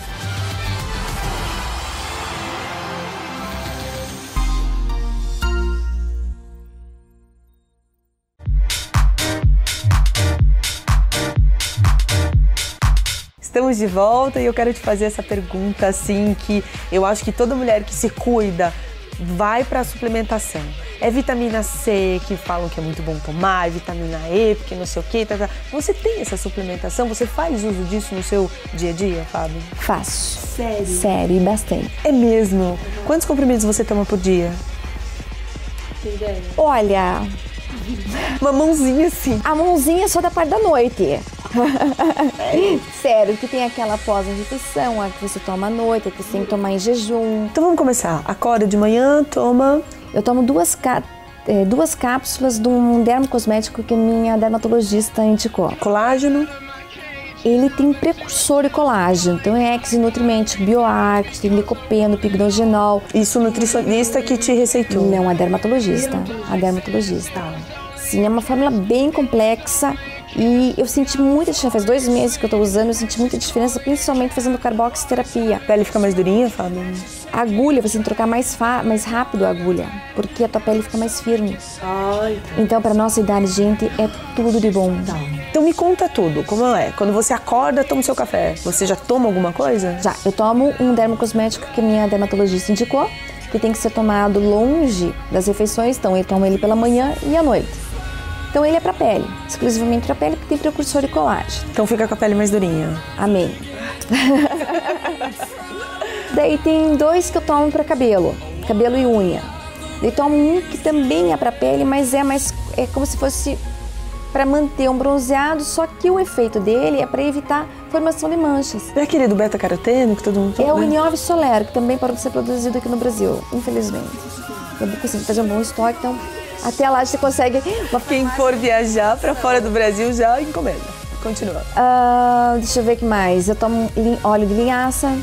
Estamos de volta e eu quero te fazer essa pergunta assim, que eu acho que toda mulher que se cuida vai para a suplementação. É vitamina C, que falam que é muito bom tomar, é vitamina E, porque não sei o quê. Você tem essa suplementação? Você faz uso disso no seu dia a dia, Fábio? Faço. Sério? Sério, e bastante. É mesmo? Quantos comprimidos você toma por dia? Tem ideia? Olha... Uma mãozinha assim. A mãozinha é só da parte da noite. Sério, que tem aquela pós-refeição, a que você toma à noite, a que você tem que tomar em jejum. Então vamos começar. Acorda de manhã, toma... Eu tomo duas cápsulas de um dermocosmético que minha dermatologista indicou. Colágeno? Ele tem precursor de colágeno, então é Ex-Nutriment, Bioactive, tem licopeno, pignogenol. Isso o nutricionista que te receitou? Não, a dermatologista. A dermatologista. Sim, é uma fórmula bem complexa e eu senti muita diferença. Faz 2 meses que eu tô usando, eu senti muita diferença, principalmente fazendo carboxiterapia. A pele fica mais durinha, Fábio? A agulha, você tem que trocar mais rápido a agulha, porque a tua pele fica mais firme. Então, para nossa idade, gente, é tudo de bom. Então me conta tudo, como é? Quando você acorda, toma o seu café. Você já toma alguma coisa? Já, eu tomo um dermocosmético que a minha dermatologista indicou, que tem que ser tomado longe das refeições, então eu tomo ele pela manhã e à noite. Então ele é pra pele, exclusivamente pra pele, porque tem precursor de colágeno. Então fica com a pele mais durinha. Amém. Daí tem 2 que eu tomo pra cabelo e unha. Daí tomo um que também é pra pele, mas é como se fosse para manter um bronzeado, só que o efeito dele é para evitar formação de manchas. É aquele do beta-caroteno que todo mundo toma? É o Inove Soler, que também parou de ser produzido aqui no Brasil, infelizmente. Eu consegui fazer um bom estoque, então até lá você consegue... Quem for viajar para fora do Brasil já encomenda. Continua. Deixa eu ver o que mais. Eu tomo óleo de linhaça.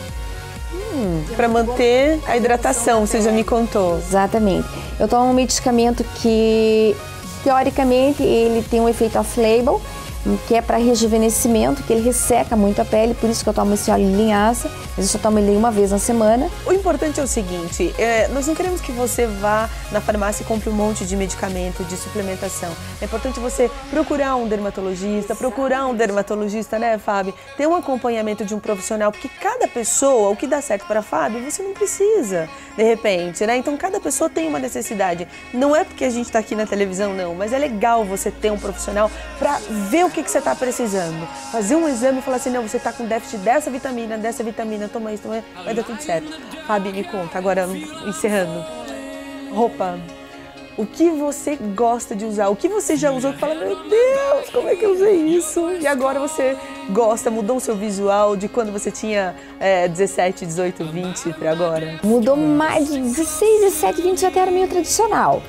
Para manter a hidratação, você já me contou. Exatamente. Eu tomo um medicamento que, teoricamente, ele tem um efeito off-label, que é para rejuvenescimento, que ele resseca muito a pele, por isso que eu tomo esse óleo de linhaça, mas eu só tomo ele 1 vez na semana. O importante é o seguinte, nós não queremos que você vá na farmácia e compre um monte de medicamento, de suplementação. É importante você procurar um dermatologista, né, Fábio? Ter um acompanhamento de um profissional, porque cada pessoa, o que dá certo para Fábio, você não precisa, de repente, né? Então cada pessoa tem uma necessidade. Não é porque a gente está aqui na televisão, não, mas é legal você ter um profissional para ver o que você está precisando. Fazer um exame e falar assim, não, você está com déficit dessa vitamina, toma isso, vai dar tudo certo. Fábio, me conta, agora encerrando. Roupa. O que você gosta de usar? O que você já usou que fala, meu Deus, como é que eu usei isso? E agora você gosta, mudou o seu visual de quando você tinha 17, 18, 20 para agora? Mudou mais de 16, 17, 20, já até era meio tradicional.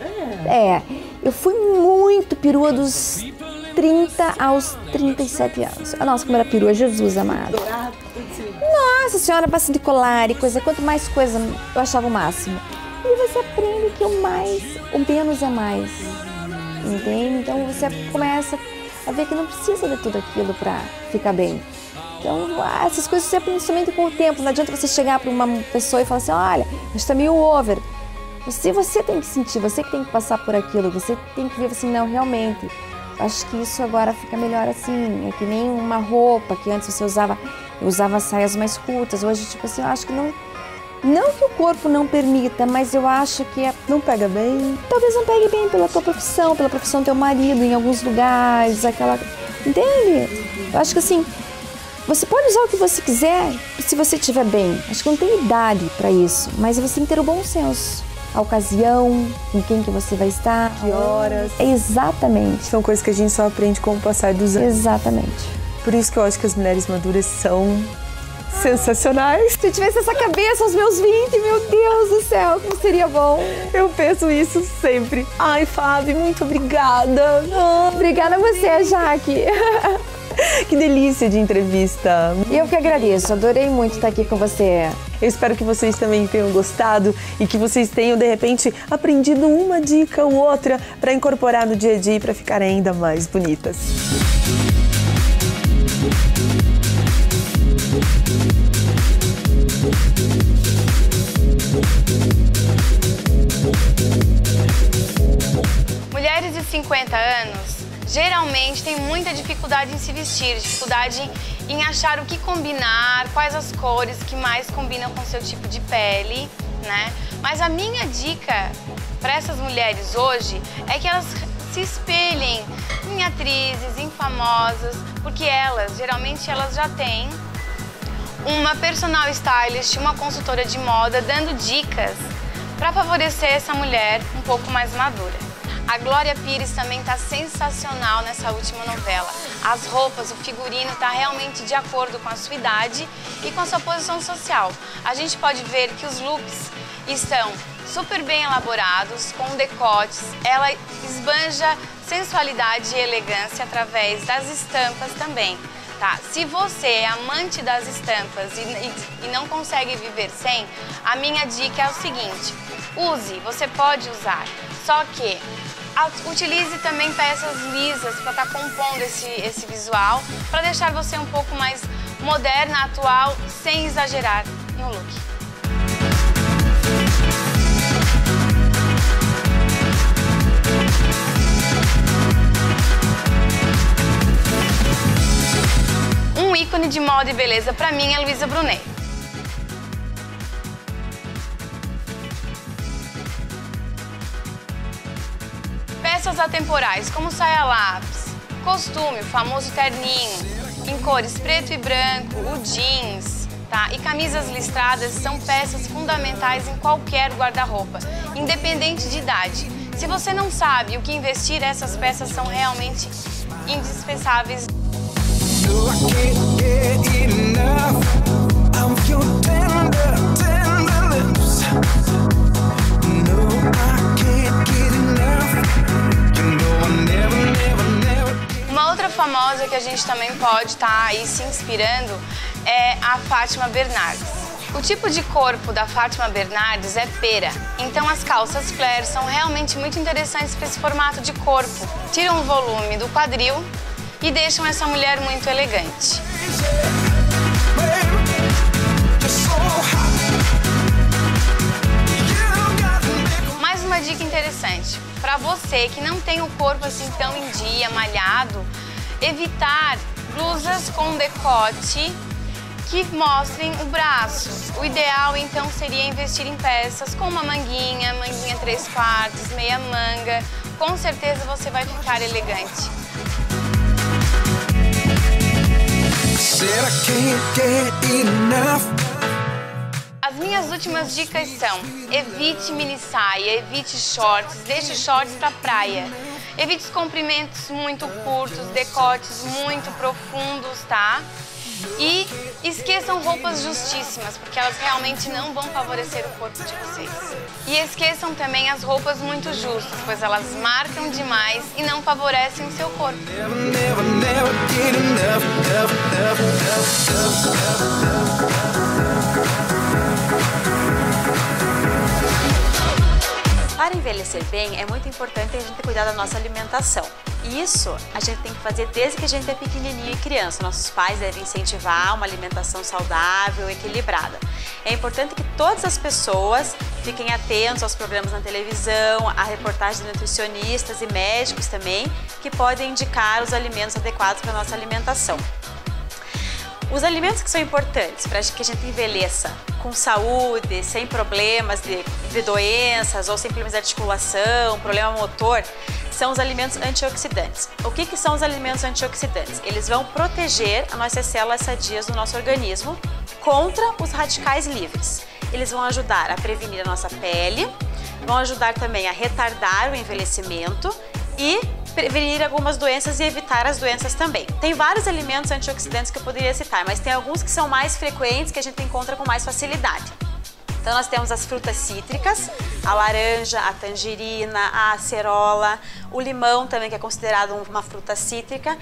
Eu fui muito perua dos 30 aos 37 anos. Nossa, como era perua, Jesus amado. Nossa senhora, bastante colar e coisa, quanto mais coisa eu achava o máximo. E você aprende que o menos é mais, entende? Então você começa a ver que não precisa de tudo aquilo para ficar bem. Então essas coisas você aprende somente com o tempo, não adianta você chegar para uma pessoa e falar assim, olha, você está meio over. Você tem que sentir, você que tem que passar por aquilo, você tem que ver assim, não, realmente, acho que isso agora fica melhor assim, é que nem uma roupa que antes você usava saias mais curtas, hoje tipo assim, eu acho que não que o corpo não permita, mas eu acho que não pega bem. Talvez não pegue bem pela tua profissão, pela profissão do teu marido em alguns lugares, entende? Eu acho que assim, você pode usar o que você quiser se você estiver bem. Acho que não tem idade para isso, mas você tem que ter o bom senso. A ocasião, com quem que você vai estar, que horas. Exatamente. São coisas que a gente só aprende com o passar dos anos. Exatamente. Por isso que eu acho que as mulheres maduras são sensacionais. Se eu tivesse essa cabeça aos meus 20, meu Deus do céu, como seria bom. Eu penso isso sempre. Ai, Fábio, muito obrigada. Obrigada a você, Jaque. Que delícia de entrevista. Eu que agradeço, adorei muito estar aqui com você. Eu espero que vocês também tenham gostado e que vocês tenham, de repente, aprendido uma dica ou outra para incorporar no dia a dia e para ficarem ainda mais bonitas. Mulheres de 50 anos geralmente têm muita dificuldade em se vestir, dificuldade em achar o que combinar, quais as cores que mais combinam com o seu tipo de pele, né? Mas a minha dica para essas mulheres hoje é que elas se espelhem em atrizes, em famosas, porque elas, geralmente, elas já têm uma personal stylist, uma consultora de moda, dando dicas para favorecer essa mulher um pouco mais madura. A Glória Pires também está sensacional nessa última novela. As roupas, o figurino está realmente de acordo com a sua idade e com a sua posição social. A gente pode ver que os looks estão super bem elaborados, com decotes. Ela esbanja sensualidade e elegância através das estampas também. Tá? Se você é amante das estampas e não consegue viver sem, a minha dica é o seguinte: use, você pode usar, só que utilize também peças lisas para estar compondo esse visual, para deixar você um pouco mais moderna, atual, sem exagerar no look. Um ícone de moda e beleza para mim é Luísa Brunet. Peças atemporais como saia lápis, costume, o famoso terninho, em cores preto e branco, o jeans, tá? E camisas listradas são peças fundamentais em qualquer guarda-roupa, independente de idade. Se você não sabe o que investir, essas peças são realmente indispensáveis. Uma outra famosa que a gente também pode estar aí se inspirando é a Fátima Bernardes. O tipo de corpo da Fátima Bernardes é pera, então as calças flare são realmente muito interessantes para esse formato de corpo. Tiram o volume do quadril e deixam essa mulher muito elegante. Mais uma dica interessante, para você que não tem o corpo assim tão em dia, malhado, evitar blusas com decote que mostrem o braço. O ideal então seria investir em peças com uma manguinha 3/4, meia manga. Com certeza você vai ficar elegante. As minhas últimas dicas são: evite mini saia, evite shorts, deixe shorts pra praia. Evite os comprimentos muito curtos, decotes muito profundos, tá? E esqueçam roupas justíssimas, porque elas realmente não vão favorecer o corpo de vocês. E esqueçam também as roupas muito justas, pois elas marcam demais e não favorecem o seu corpo. Para envelhecer bem, é muito importante a gente cuidar da nossa alimentação. E isso a gente tem que fazer desde que a gente é pequenininho e criança. Nossos pais devem incentivar uma alimentação saudável, equilibrada. É importante que todas as pessoas fiquem atentos aos programas na televisão, a reportagens de nutricionistas e médicos também, que podem indicar os alimentos adequados para a nossa alimentação. Os alimentos que são importantes para que a gente envelheça com saúde, sem problemas de doenças ou sem problemas de articulação, problema motor, são os alimentos antioxidantes. O que são os alimentos antioxidantes? Eles vão proteger as nossas células sadias do nosso organismo contra os radicais livres. Eles vão ajudar a prevenir a nossa pele, vão ajudar também a retardar o envelhecimento e prevenir algumas doenças e evitar as doenças também. Tem vários alimentos antioxidantes que eu poderia citar, mas tem alguns que são mais frequentes, que a gente encontra com mais facilidade. Então nós temos as frutas cítricas, a laranja, a tangerina, a acerola, o limão também, que é considerado uma fruta cítrica.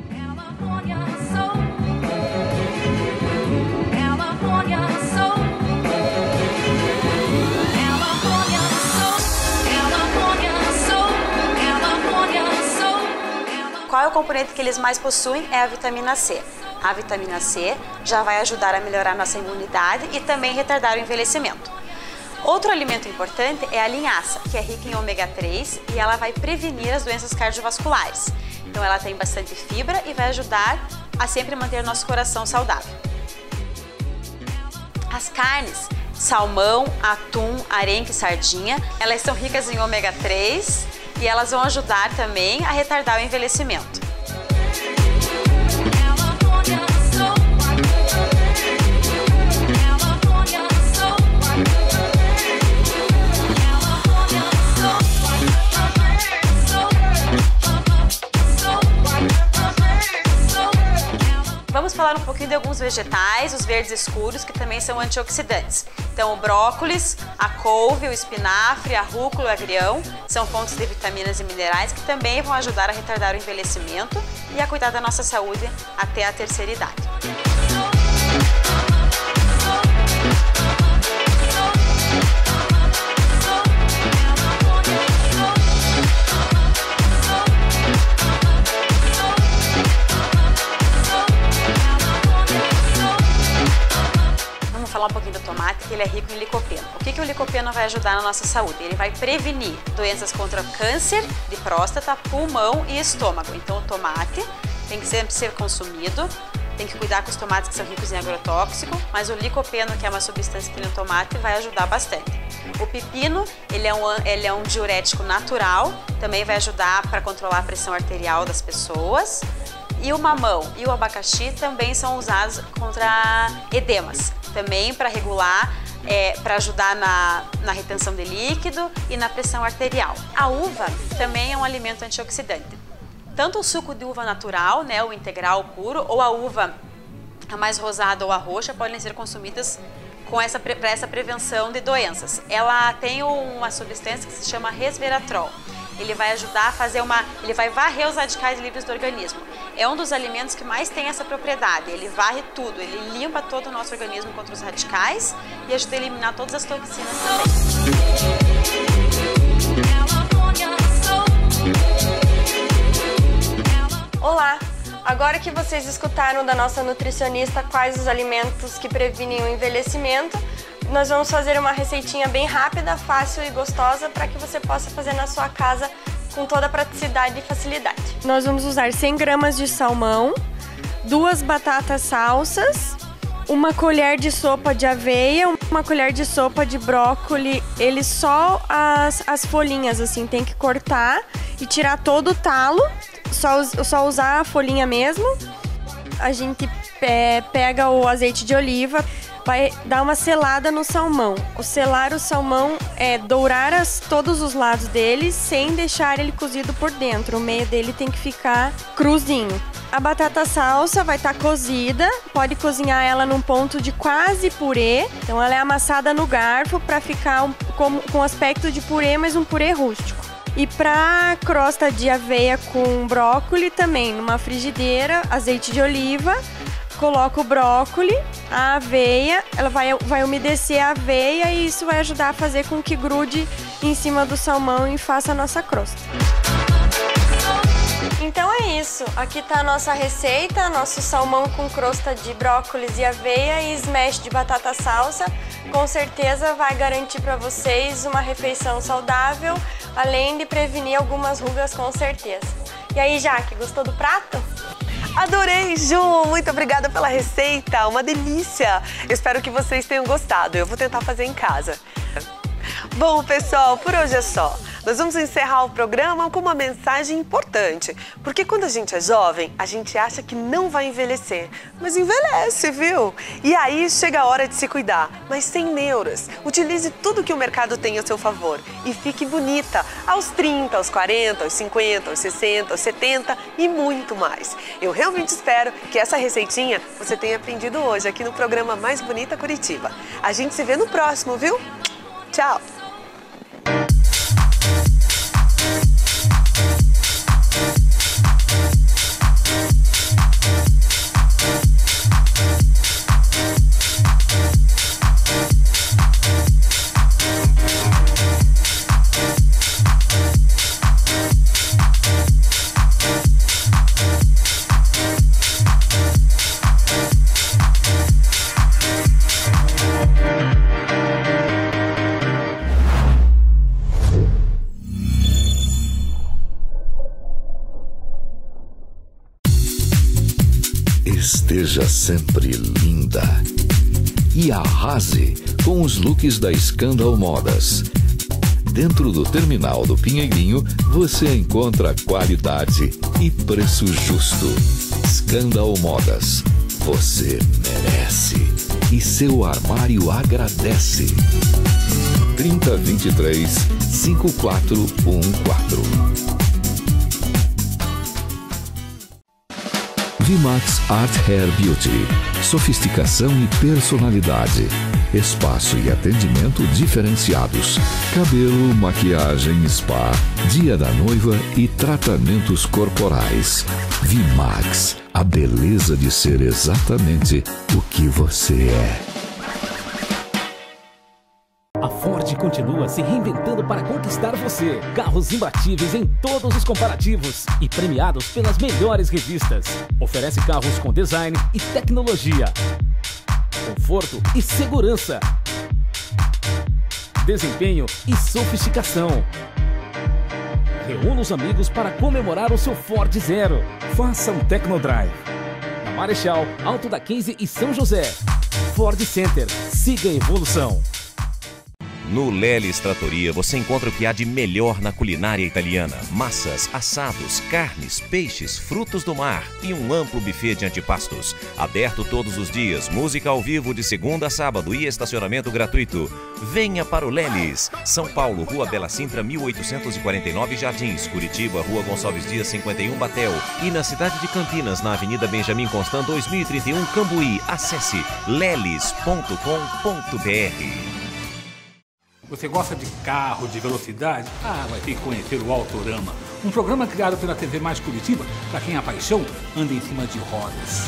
Qual é o componente que eles mais possuem? É a vitamina C. A vitamina C já vai ajudar a melhorar a nossa imunidade e também retardar o envelhecimento. Outro alimento importante é a linhaça, que é rica em ômega 3 e ela vai prevenir as doenças cardiovasculares. Então ela tem bastante fibra e vai ajudar a sempre manter nosso coração saudável. As carnes, salmão, atum, arenque e sardinha. Elas são ricas em ômega 3 e elas vão ajudar também a retardar o envelhecimento. Vamos falar um pouquinho de alguns vegetais, os verdes escuros, que também são antioxidantes. Então, o brócolis, a couve, o espinafre, a rúcula, o agrião são fontes de vitaminas e minerais que também vão ajudar a retardar o envelhecimento e a cuidar da nossa saúde até a terceira idade. Falar um pouquinho do tomate, que ele é rico em licopeno. O que o licopeno vai ajudar na nossa saúde? Ele vai prevenir doenças contra câncer de próstata, pulmão e estômago. Então o tomate tem que sempre ser consumido, tem que cuidar com os tomates que são ricos em agrotóxico, mas o licopeno, que é uma substância que tem no tomate, vai ajudar bastante. O pepino, ele é um diurético natural, também vai ajudar para controlar a pressão arterial das pessoas. E o mamão e o abacaxi também são usados contra edemas, também para regular, para ajudar na retenção de líquido e na pressão arterial. A uva também é um alimento antioxidante. Tanto o suco de uva natural, né, o integral puro, ou a uva a mais rosada ou a roxa podem ser consumidas para essa prevenção de doenças. Ela tem uma substância que se chama resveratrol. Ele vai ajudar a fazer ele vai varrer os radicais livres do organismo. É um dos alimentos que mais tem essa propriedade. Ele varre tudo, ele limpa todo o nosso organismo contra os radicais e ajuda a eliminar todas as toxinas também. Olá! Agora que vocês escutaram da nossa nutricionista quais os alimentos que previnem o envelhecimento, nós vamos fazer uma receitinha bem rápida, fácil e gostosa para que você possa fazer na sua casa com toda a praticidade e facilidade. Nós vamos usar 100 gramas de salmão, 2 batatas salsas, 1 colher de sopa de aveia, 1 colher de sopa de brócolis, só as folhinhas assim, tem que cortar e tirar todo o talo, só usar a folhinha mesmo. A gente pega o azeite de oliva, vai dar uma selada no salmão. Selar o salmão é dourar todos os lados dele sem deixar ele cozido por dentro. O meio dele tem que ficar cruzinho. A batata salsa vai estar cozida, pode cozinhar ela num ponto de quase purê. Então ela é amassada no garfo para ficar com aspecto de purê, mas um purê rústico. E para crosta de aveia com brócolis também, numa frigideira, azeite de oliva, coloca o brócolis, a aveia, ela vai umedecer a aveia e isso vai ajudar a fazer com que grude em cima do salmão e faça a nossa crosta. Então é isso, aqui está a nossa receita, nosso salmão com crosta de brócolis e aveia e smash de batata salsa. Com certeza vai garantir para vocês uma refeição saudável, além de prevenir algumas rugas com certeza. E aí, Jaque, gostou do prato? Adorei, Ju! Muito obrigada pela receita, uma delícia! Espero que vocês tenham gostado, eu vou tentar fazer em casa. Bom, pessoal, por hoje é só. Nós vamos encerrar o programa com uma mensagem importante, porque quando a gente é jovem, a gente acha que não vai envelhecer, mas envelhece, viu? E aí chega a hora de se cuidar, mas sem neuras. Utilize tudo que o mercado tem a seu favor e fique bonita aos 30, aos 40, aos 50, aos 60, aos 70 e muito mais. Eu realmente espero que essa receitinha você tenha aprendido hoje aqui no programa Mais Bonita Curitiba. A gente se vê no próximo, viu? Tchau! Esteja sempre linda e arrase com os looks da Scandal Modas. Dentro do terminal do Pinheirinho, você encontra qualidade e preço justo. Scandal Modas. Você merece. E seu armário agradece. 3023 5414. Vimax Art Hair Beauty. Sofisticação e personalidade. Espaço e atendimento diferenciados. Cabelo, maquiagem, spa, dia da noiva e tratamentos corporais. Vimax. A beleza de ser exatamente o que você é. A Ford continua se reinventando para conquistar você. Carros imbatíveis em todos os comparativos e premiados pelas melhores revistas. Oferece carros com design e tecnologia, conforto e segurança, desempenho e sofisticação. Reúna os amigos para comemorar o seu Ford Zero. Faça um Tecnodrive. Na Marechal, Alto da 15 e São José. Ford Center. Siga a evolução. No Lelis Trattoria você encontra o que há de melhor na culinária italiana. Massas, assados, carnes, peixes, frutos do mar e um amplo buffet de antipastos. Aberto todos os dias, música ao vivo de segunda a sábado e estacionamento gratuito. Venha para o Lelis. São Paulo, Rua Bela Sintra, 1849 Jardins. Curitiba, Rua Gonçalves Dias, 51 Batel. E na cidade de Campinas, na Avenida Benjamin Constant, 2031 Cambuí. Acesse lelis.com.br. Você gosta de carro, de velocidade? Vai ter que conhecer o Autorama, um programa criado pela TV Mais Curitiba para quem a paixão anda em cima de rodas.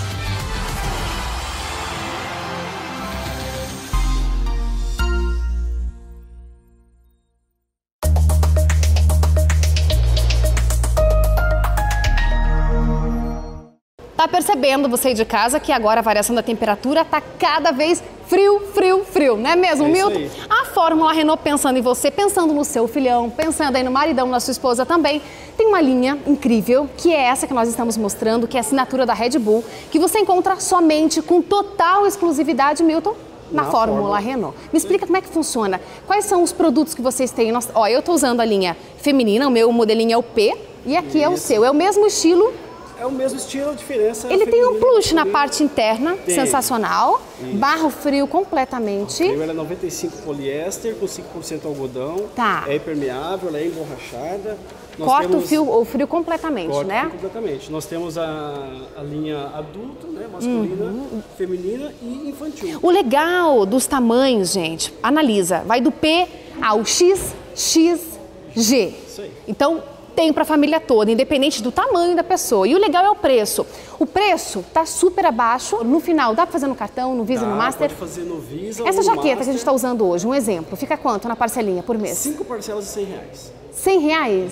Tá percebendo você aí de casa que agora a variação da temperatura tá cada vez frio, frio, frio, não é mesmo, Milton? Aí. A Fórmula Renault pensando em você, pensando no seu filhão, pensando aí no maridão, na sua esposa também, tem uma linha incrível, que é essa que nós estamos mostrando, que é a assinatura da Red Bull, que você encontra somente com total exclusividade, Milton, na Fórmula Renault. Me explica como é que funciona. Quais são os produtos que vocês têm? Eu tô usando a linha feminina, o meu modelinho é o P, e aqui é o seu. É o mesmo estilo? É o mesmo estilo, a diferença... Ele tem um plush na parte interna, sensacional. Isso. Barro frio completamente. Ele é 95 poliéster, com 5% algodão. Tá. É impermeável, ela é emborrachada. Corta o frio completamente, corta né? Completamente. Nós temos a linha adulto, né? Masculina, feminina e infantil. O legal dos tamanhos, gente, analisa. Vai do P ao X, X, G. Isso aí. Então... tem para a família toda, independente do tamanho da pessoa. E o legal é o preço. O preço tá super abaixo. No final, dá para fazer no cartão, no Visa, no Master? Pode fazer no Visa. Essa ou no jaqueta Master. Que a gente está usando hoje, um exemplo, fica quanto na parcelinha por mês? 5 parcelas de R$100. R$100?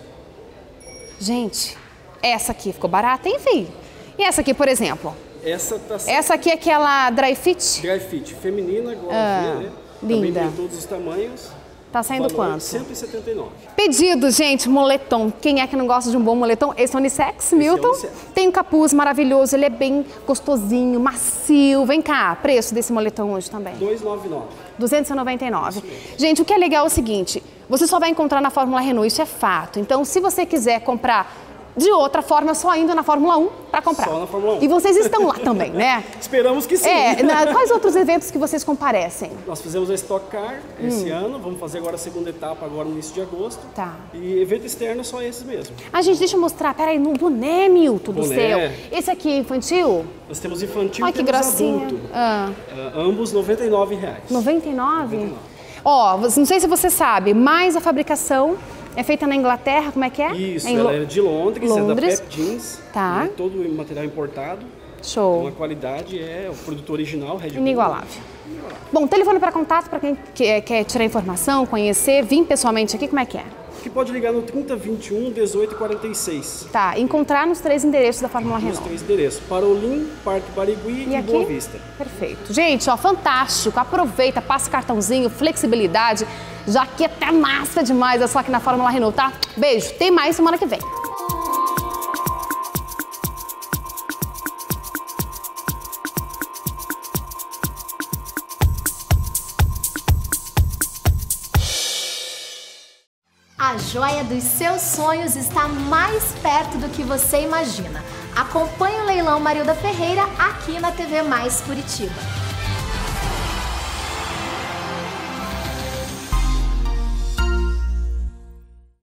Gente, essa aqui ficou barata, hein, filho? E essa aqui, por exemplo? Essa aqui é aquela dry fit? Dry fit, feminina, igual a ver, né? Linda. Também tem todos os tamanhos. Tá saindo quanto? R$179. Pedido, gente, moletom. Quem é que não gosta de um bom moletom? Esse é unissex, Milton. Tem um capuz maravilhoso, ele é bem gostosinho, macio. Vem cá, preço desse moletom hoje também? R$299. R$299. Gente, o que é legal é o seguinte, você só vai encontrar na Fórmula Renault, isso é fato. Então, se você quiser comprar de outra forma, só indo na Fórmula 1 para comprar. Só na Fórmula 1. E vocês estão lá também, né? Esperamos que sim. Quais outros eventos que vocês comparecem? Nós fizemos a Stock Car esse ano, vamos fazer agora a segunda etapa agora no início de agosto. Tá. E evento externo só esses mesmo. Gente, deixa eu mostrar, peraí, no boné, Milton do céu. Esse aqui é infantil? Nós temos infantil e temos gracinha. Adulto. Ambos R$99. 99? Não sei se você sabe, mas a fabricação é feita na Inglaterra, como é que é? Isso, ela é de Londres, é da Pep Jeans. Tá. É todo o material importado. Show. Então a qualidade é o produto original, Red Bull. Inigualável. Bom, telefone para contato para quem quer tirar informação, conhecer, vir pessoalmente aqui, como é que é? Que pode ligar no 3021 1846. Tá, encontrar nos 3 endereços da Fórmula Renault. Nos 3 endereços, Parolim, Parque Barigui e Boa Vista. Perfeito. Gente, fantástico, aproveita, passa o cartãozinho, flexibilidade, jaqueta massa demais, é só aqui na Fórmula Renault, tá? Beijo, tem mais semana que vem. joia dos seus sonhos está mais perto do que você imagina. Acompanhe o Leilão Marilda Ferreira aqui na TV Mais Curitiba.